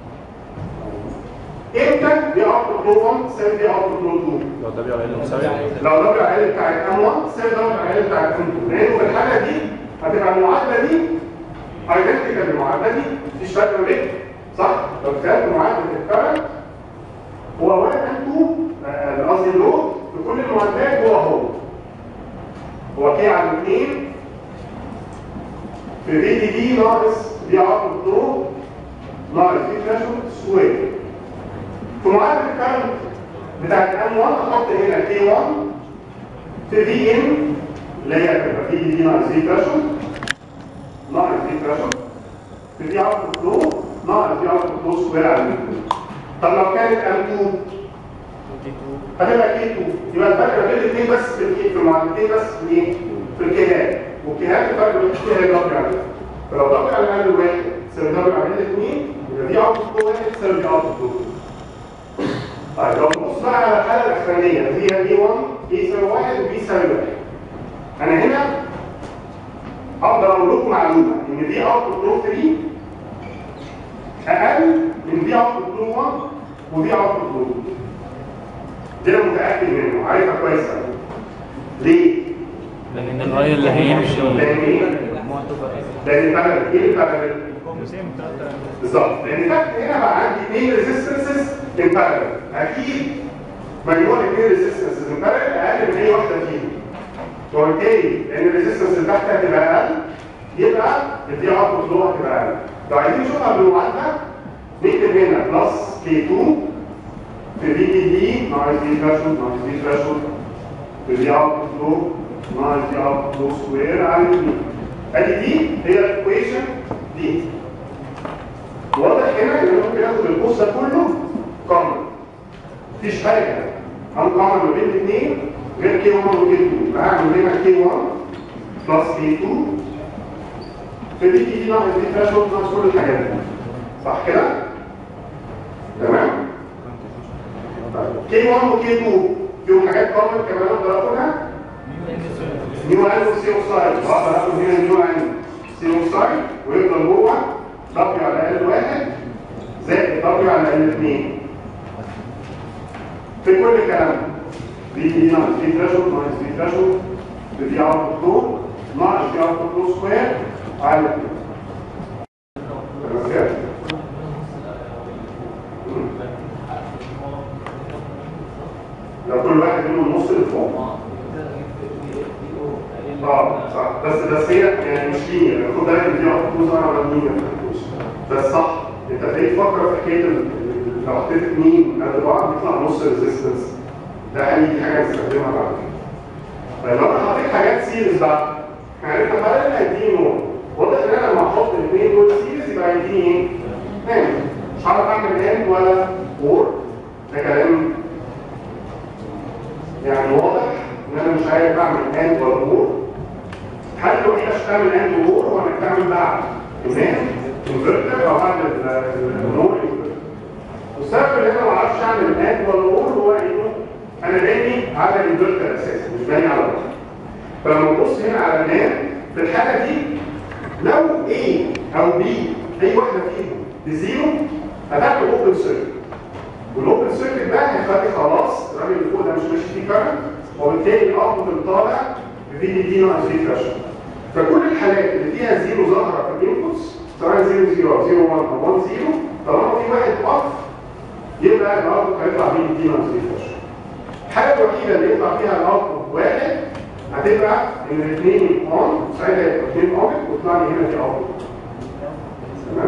امتى دي اوتبوت لود واحد تساوي دي اوتبوت لود اتنين؟ لو دبليو على ال مساوي لو دبليو على ال بتاعت ام واحد تساوي دبليو على ال بتاعت ام اتنين، لانه في الحالة دي هتبقى المعادلة دي ايدنتيكال المعادله دي مفيش فرق ما بينهم صح؟ لو تخيلت معادله الكرنت هو واحد ام اتنين قصدي اللود في كل المعادلات هو هو هو كي على اثنين في في دي دي ناقص دي عقد اتنين ناقص دي ثريشولد سكوير. في معادله الكرنت بتاعت ام واحد احط هنا كي واحد في في ان اللي هي هتبقى في دي دي ناقص دي ثريشولد ناقص دي ثريشولد في دي اوتبوت لو ناقص دي اوتبوت لو سكوير على اتنين. طب لو كانت ام اتنين هتبقى كي اتنين، يبقى الفرق ما بين الاثنين بس في الكي في المعادلتين بس في ايه؟ في الكيهات، والكيهات الفرق بين الكيهات هي دبليو على فلو دبليو على ال واحد تساوي دبليو على الاثنين يبقى دي اوتبوت لو واحد تساوي دي اوتبوت لو. طيب لو نبص بقى على الحاله الاخرانيه اللي هي اي واحد اي يساوي واحد وبي يساوي واحد، انا هنا اقدر اقول لكم معلومه ان دي اوتبوت لو تلاتة اقل من دي اوتبوت لو واحد ودي اوتبوت لو اتنين. دي انا متاكد منه عارفها كويس قوي. ليه؟ لان الراي اللي هيمشي لان ايه؟ لان البارل ايه البارل؟ بالظبط، لان تحت هنا بقى عندي اثنين ريزيستنسز ان بارل، اكيد مجموع الاثنين ريزيستنسز ان بارل اقل من اي واحده فيهم. وبالتالي لان الريزيستنس اللي تحت هتبقى اقل يبقى الدي اوتبوت لو هتبقى اقل. لو عايزين نشوفها بالمعادله نكتب هنا بلس كي اتنين في في دي دي ناقص دي ثريشولد ناقص دي ثريشولد في دي اوتبوت لو ناقص دي اوتبوت لو سكوير على اتنين. ادي دي هي الايكويشن دي. واضح هنا ان ممكن اخد القوس ده كله كومن، مفيش حاجه انكومن ما بين الاثنين غير كي واحد وكي اتنين. هعمل هنا كي واحد بلس كي اتنين في دي دي ناقص دي ثريشولد ناقص كل الحاجات دي. صح كده؟ تمام؟ كي واحد وكي اتنين فيهم حاجات كومن كمان اقدر اخدها نيو ان وسي اوكسايد، اقدر اخد هنا نيو ان سي اوكسايد ويفضل جوه دبليو على ال واحد زائد دبليو على ال اتنين في كل الكلام دي دي ناقص دي ثريشولد ناقص دي ثريشولد دي اوتبوت لو ناقص دي اوتبوت لو سكوير على اتنين. تمام كده؟ لو كل واحد منهم نص لفوق اه صح، بس بس هي يعني مش لينير، خد بالك ان دي اوتبوت لو على لينير بس صح. انت ابتديت تفكر في حكايه لو حطيت اثنين قد بعض بيطلع نص ريزيستنس، ده هي حاجه نستخدمها بعد كده. طيب لو انا حطيت حاجات سيريز بقى عرفنا بقى هيديني نور. واضح ان انا لما احط الاثنين دول سيريز يبقى هيديني ايه؟ اند. مش هعرف اعمل اند ولا اور، ده كلام يعني واضح ان انا مش عارف اعمل اند ولا اور. الحل الوحيد عشان تعمل اند اور هو انك تعمل بعد كمان انفرتر او بعد النور انفرتر. والسبب اللي انا ما اعرفش اعمل اند ولا اور هو انه انا باني على الانفرتر اساسا مش باني على واحد. فلما نبص هنا على النان في الحاله دي لو A او B اي واحده فيهم بزيرو هتعمل اوبن سيركت. والاوبن سيركت ده هيخلي خلاص الراجل اللي فوق ده مش ماشي فيه كارنت وبالتالي الاوتبوت اللي طالع بفي دي دي ناقص في ثريشولد. فكل الحالات اللي فيها زيرو ظاهره في الانبوتس سواء زيرو زيرو او زيرو واحد او واحد زيرو طالما في واحد اوف يبقى الاوتبوت هيطلع في دي دي ناقص في ثريشولد. الحاله الوحيده اللي يطلع فيها الاوتبوت واحد هتبقى ان الاثنين اون ساعتها يبقى اثنين اون ويطلع لي هنا في اوتبوت. تمام؟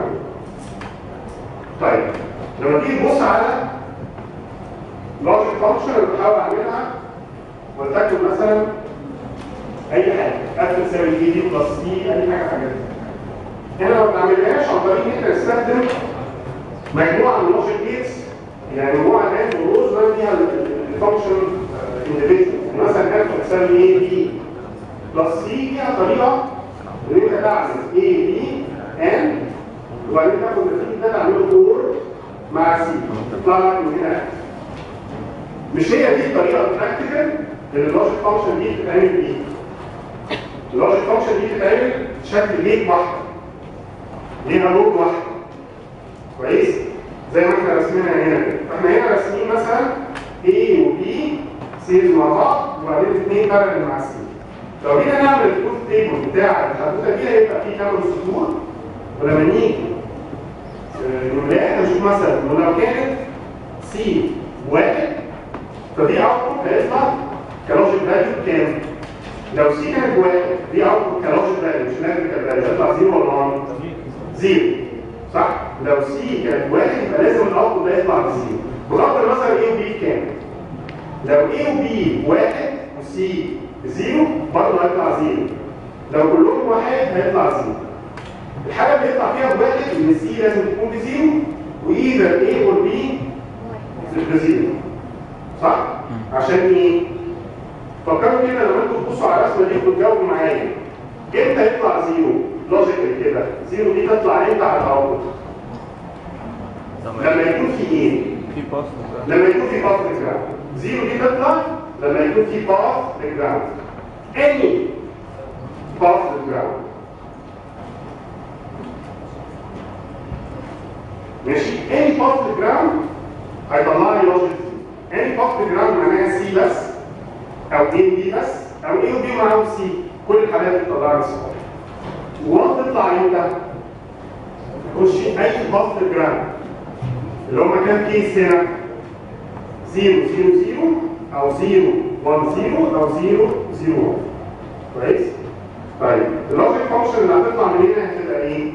طيب لما تيجي تبص على لوجيك فانكشن اللي بحاول اعملها ولتكن مثلا اي حاجه اف تساوي اي دي بلس دي اي حاجه حاجات دي. هنا ما بنعملهاش عن طريق ان انت تستخدم مجموعه من اللوجيك جيتس يعني مجموعه اند وروز نعمل فيها الفانكشن انديفيدوال. مثلا اف تساوي اي دي بلس سي فيها طريقه ان انت تعمل اي دي ان وبعدين تاخد النتيجه ده تعمله فور مع سي تطلع لك من هنا. مش هي دي الطريقه البراكتيكال اللي اللوجيك فانكشن دي بتتعمل بيها. اللوجيك فانكشن دي بتتعمل بشكل جيت واحده ليها لود واحده كويس زي ما احنا راسمينها هنا كده. فاحنا هنا راسمين مثلا A و B سيريز مع بعض وبعدين الاثنين بارلل مع سي. لو جينا نعمل الكود تيبل بتاع الحدوته دي هيبقى فيه كام سطور ولما نيجي نلاقي نشوف مثلا لو كانت سي واحد فدي اوتبوت هيطلع كلوجيك فاليو كام؟ لو سي كانت واحد دي اوتبوت كلوجيك فاليو مش ناتريكال فاليو هيطلع زيرو ولا واحد؟ زيرو صح؟ لو سي كانت واحد يبقى لازم الاوتبوت ده يطلع بزيرو. بغض النظر ايه وبي كام؟ لو ايه وبي واحد وسي زيرو برضه هيطلع زيرو. لو كلهم واحد هيطلع زيرو. الحاجه اللي يطلع فيها بواحد ان السي لازم تكون بزيرو وايذر ايه اور بي بزيرو صح؟ عشان ايه؟ فكروا كده لما انتوا تبصوا على الرسمه دي وتجاوبوا معايا امتى يطلع زيرو؟ لوجيكال كده زيرو دي تطلع امتى على الاوتبوت؟ لما يكون في ايه؟ في باس لما يكون في باث للجراوند. زيرو دي تطلع لما يكون في باث للجراوند. اني باث للجراوند ماشي؟ اني باث للجراوند هيطلع لي لوجيك. اني باث للجراوند معناها سي بس او اي بي بس او اي وبي معاهم سي. كل الحالات دي تطلع لي صفر. وان تطلع امتى؟ تخش اي باث للجراوند اللي هم كام كيس هنا؟ زيرو زيرو زيرو او زيرو واحد زيرو او زيرو زيرو واحد. كويس؟ طيب اللوجيك فانكشن اللي هتطلع من هنا هتبقى ايه؟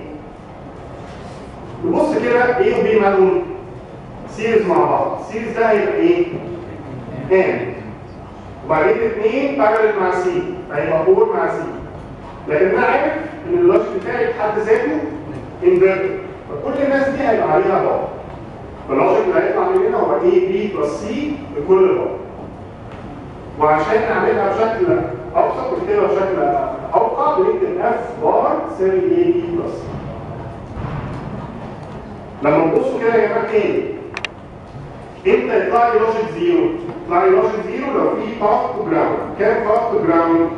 نبص كده A و B مالهم سيريز مع بعض. السيريز ده هيبقى ايه؟ ان وبعدين الاثنين بارلل مع سي فهيبقى فور مع سي. لكن انا عارف ان اللوجيك بتاعي بحد ذاته انفرتر فكل الناس دي هيبقى عليها باور. فاللوجيك اللي هيطلع من هنا هو A B بلس C بكل باور. وعشان نعملها بشكل ابسط ونكتبها بشكل اوقع بنكتب F بار تساوي A B بلس C. لما نبصوا كده يا جماعه تاني امتى يطلع لي لوجيك زيرو؟ يطلع لي لوجيك زيرو لو في باث تو جراوند. كام باث تو جراوند؟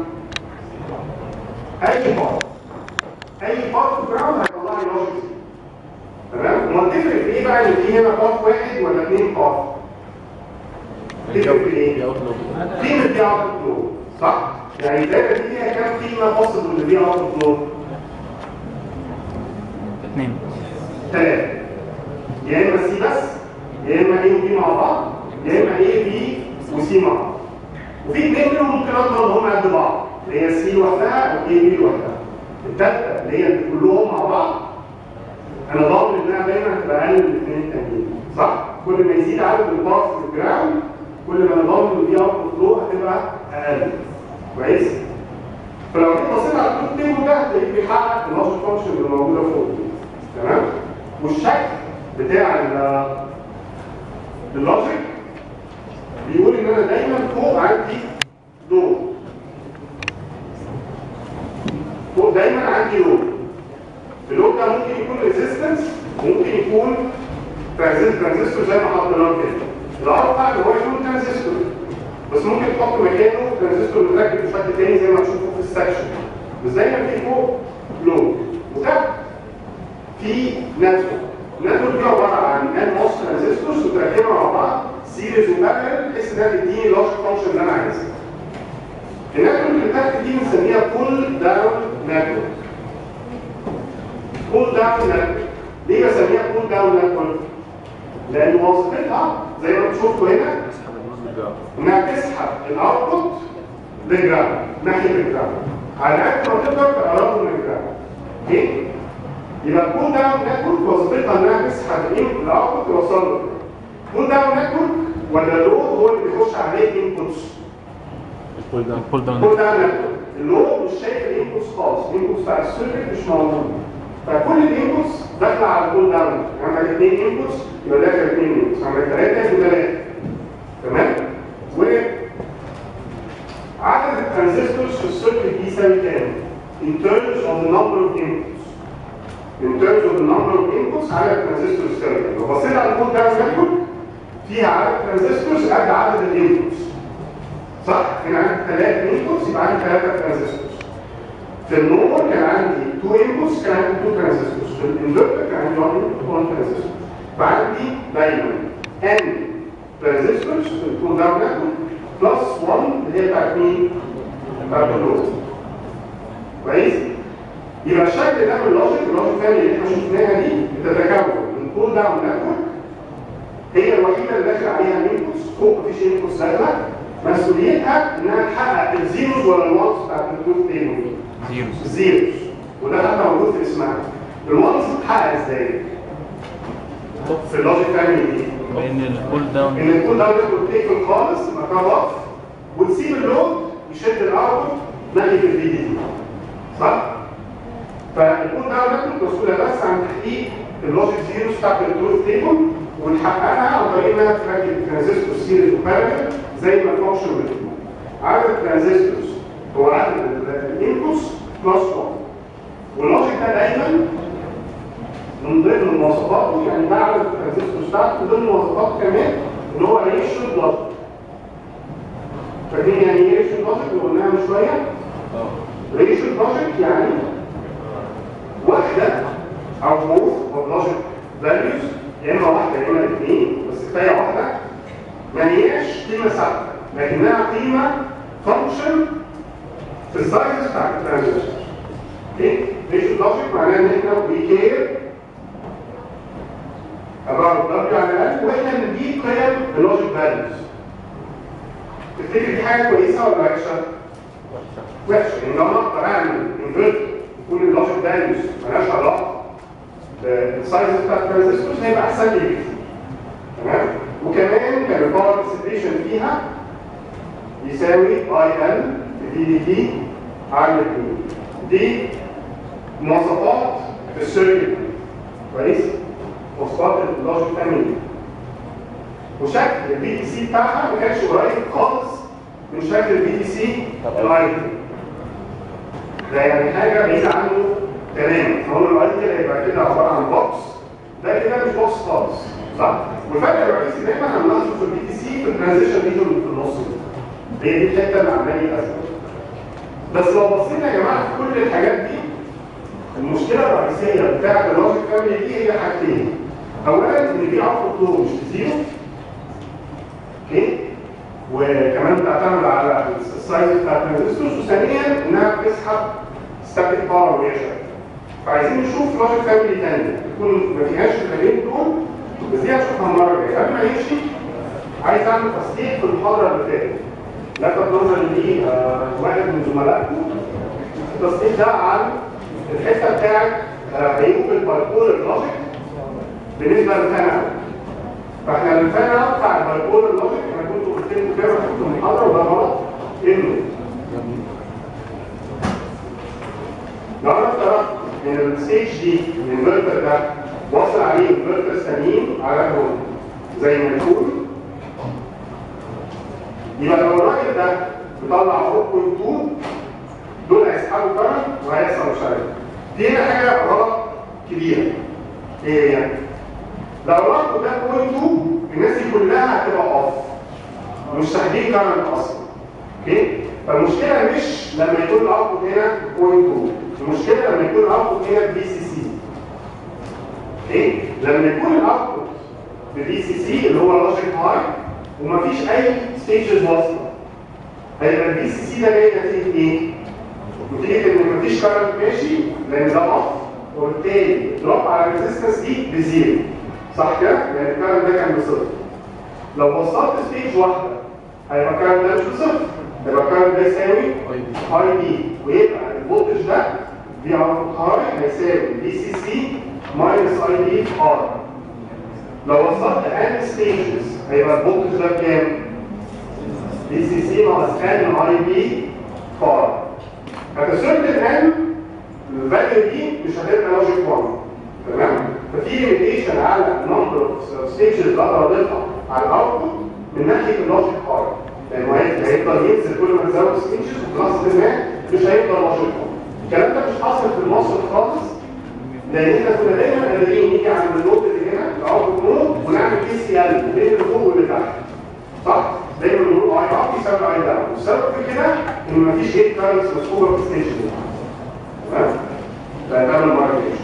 اي باث اي باث تو جراوند هيطلع لي لوجيك زيرو. تمام؟ امال تفرق في ايه بقى ان في هنا باث واحد ولا اثنين باث؟ تفرق في ايه؟ قيمه دي اوت فلو صح؟ يعني الداتا دي فيها كام قيمه بوسيبل اللي دي اوت فلو؟ اثنين ثلاثه. يا اما سي بس يا اما اي وبي مع بعض يا اما اي بي وسي مع بعض. وفي اثنين منهم ممكن اضمن ان هم قد بعض اللي هي سي لوحدها واي بي لوحدها. الثالثه اللي هي كلهم مع بعض انا ضامن انها دايما هتبقى اقل من الاثنين التانيين صح؟ كل ما يزيد عدد الباث في الجراوند كل ما انا ضامن ان دي اوت فلو هتبقى اقل. كويس؟ فلو جيت بصيت على الكود تيبل ده هتلاقيه بيحقق اللوجيك فانكشن اللي موجوده فوق دي. تمام؟ والشكل بتاع اللوجيك بيقول ان انا دايما فوق عندي لود، فوق دايما عندي لود. اللود ده ممكن يكون ريزيستنس وممكن يكون ترانزستور زي ما حطيناه كده. الاربع اللي هو يكون ترانزستور، بس ممكن تحط مكانه ترانزستور متركب بشكل تاني زي ما هتشوفوا في السكشن. بس دايما في فوق لود وتحت في نتورك. النتورك دي عباره عن ان موس ترانزستورز متركبه مع بعض سيريز وبارلل بحيث انها تديني اللوجيك فانكشن اللي انا عايزها. النتورك اللي تحت دي بنسميها بول داون نتورك. بول داون نتورك. ليه بسميها بول داون نتورك؟ لان وظيفتها زي ما بتشوفوا هنا انها تسحب الاوتبوت للجراوند ناحيه الجراوند على قد ما تقدر تقربه من الجراوند. اوكي؟ يبقى البول داون نتورك وظيفتها انها تسحب الاوتبوت توصل له. البول داون نتورك ولا اللود هو اللي بيخش عليه انبوتس. البول داون البول داون البول داون نتورك اللود مش شايف الانبوتس خالص، الانبوتس بتاع السيركت مش موجود. فكل الانبوتس داخله على البول داون. عمل اثنين انبوتس يبقى داخل اثنين انبوتس، عمل ثلاثه يبقى ثلاثه. تمام؟ وعدد الترانزستورز في السيركت دي يساوي كام؟ in terms of the number of inputs. in terms of the number of inputs عدد الترانزستورز يساوي كام؟ لو بصيت على البول داون نتورك فيها عدد ترانزستورز قد عدد الانبوتس. صح؟ هنا عندي ثلاث انبوتس يبقى عندي ثلاثه ترانزستورز. في النور كان عندي اثنين انبوتس كان عندي اثنين ترانزستورز. في الانفرتر كان عندي واحد انبوت وواحد ترانزستور. فعندي دايما n ترانزستورز في البول داون نتورك بلس واحد اللي هي بتاعت مين؟ بتاعت اللود. كويس؟ يبقى الشكل ده من اللوجيك، اللوجيك الثانيه اللي احنا شفناها دي بتتكون من بول داون نتورك هي الوحيده اللي داخل عليها انبوتس، فوق مفيش انبوتس داخله، مسؤوليتها انها تحقق الزيروز ولا الوانز بتاعت التروث تيبل. زيروز. الزيروز وده حتى موجود في اسمها. الوانز بتتحقق ازاي؟ في اللوجيك فاميلي دي بين البول داون ان البول داون نتورك تقفل خالص مكان وقف وتسيب اللود يشد الاوتبوت ناحيه الفي دي دي. صح؟ فالبول داون نتورك مسؤوله بس عن تحقيق اللوجيك زيروز بتاعت التروث تيبل ونحققها عن طريق انها تركب ترانزستور سيريز وبارلل زي ما الفانكشن بتقول. عدد الترانزستورز هو عدد الانبوتس بلس واحد. واللوجيك ده دايما من ضمن مواصفاته يعني ده عدد الترانزستورز بتاعته، من ضمن مواصفاته كمان ان هو ريشيو لوجيك. فاكرين يعني ايه ريشيو لوجيك اللي قلناها من شويه؟ ريشيو لوجيك يعني واحده او بوث اوف لوجيك فاليوز، يا اما واحده يا اما اثنين، بس كفايه واحده ما هياش قيمه ثابته لكنها قيمه فانكشن في السايز بتاع الترانزستور. اوكي؟ ريشيو لوجيك معناه ان احنا وي كير about W على الأقل واحنا بنجيب قيم اللوجيك فاليوز. تفتكر دي حاجه كويسه ولا وحشه؟ وحشه، ان انا اقدر اعمل انفرت يكون اللوجيك فاليوز مالهاش علاقه بالسايز بتاع الترانزستور هيبقى احسن لي بكتير. تمام؟ وكمان كان الباور ديسيبيشن فيها يساوي اي ال دي دي تي على الاثنين. دي مواصفات السيركت. كويس؟ مواصفات اللوجيك فاميلي. وشكل البي تي سي بتاعها ما كانش قريب خالص من شكل البي تي سي الايدل. ده يعني حاجه بعيده عنه تماما. فهو الايدل هيبقى كده عباره عن بوكس، ده كده مش بوكس خالص. صح؟ والفرق الرئيسي دايما هنلاحظه في البي تي سي في الترانزيشن ريجن اللي في النص دي. هي دي الحته اللي عمال يتأثر. بس لو بصينا يا جماعه في كل الحاجات دي المشكله الرئيسيه بتاعت اللوجيك فاميلي دي هي حاجتين. اولا ان دي اوتبوت لو مش زيرو. اوكي؟ وكمان بتعتمد على السايز بتاع الترانزستورز، وثانيا انها بتسحب ستاتيك باور وهي شغاله. فعايزين نشوف لوجيك فاميلي ثانيه تكون ما فيهاش الحاجتين دول، بس دي هنشوفها المره الجايه. قبل ما نمشي عايز اعمل تصحيح في المحاضره اللي فاتت. لفت نظري ليه واحد من زملائكم. التصحيح ده عن الحته بتاعت عيوب البايبولر لوجيك بالنسبه للفان اوت. فاحنا الفان اوت بتاع البايبولر لوجيك انا كنت قلت لكم كده في المحاضره وده غلط، انه لو انا افترضت ان الستيج دي الانفرتر ده واصل عليه انفرترز ثانيين على هون زي ما يكون يبقى لو الراجل ده بيطلع أربعة فاصلة اتنين دول هيسحبوا كرنت وهيحصل مشاكل. دي هنا حاجه غلط كبيره. ايه هي؟ لو الرقم ده صفر فاصلة اتنين الناس دي كلها هتبقى اوف. مش ساحبين كرنت اصلا. اوكي؟ فالمشكله مش لما يكون الاوتبوت هنا صفر فاصلة اتنين، المشكله لما يكون الاوتبوت هنا بي سي سي. اوكي؟ لما يكون الاوتبوت ببي سي سي اللي هو لوجيك هاي ومفيش اي ستيجز واصله. هيبقى البي سي سي ده جاي نتيجه ايه؟ نتيجه ان مفيش كارنت ماشي لان ده اوف وبالتالي دروب على الريزستنس دي بزيرو. صح كده؟ يعني الكارنت ده كان بصفر. لو وصلت ستيج واحده هيبقى الكارنت ده مش بصفر، هيبقى الكارنت ده يساوي اي بي ويبقى الفولتج ده في اوتبوت هاي هيساوي بي سي سي ماينس اي بي ار. لو وصلت ان ستيجز هيبقى الفولتج ده بكام؟ بي سي سي ناقص ان اي بي فار. هتسرد الان الفاليو دي مش هتبقى لوجيك واحد. تمام؟ ففي ليميتيشن على النمبر اوف ستيجز اللي اقدر اضيفها على الاوتبوت من ناحيه اللوجيك هاي. لانه هيفضل ينزل كل ما تزود ستيجز وبلس ما مش هيفضل لوجيك واحد. الكلام ده مش حاصل في المصر خالص لان احنا كنا دايما قادرين نيجي عند النود اللي هنا الاوتبوت نود ونعمل بي سي ال بين اللي فوق واللي تحت. صح؟ دايما بنقول اي اب يساوي اي داون. السبب في كده ان مفيش هيت كارنتس مسحوبه في الستيشن. تمام؟ ده هنعمل مره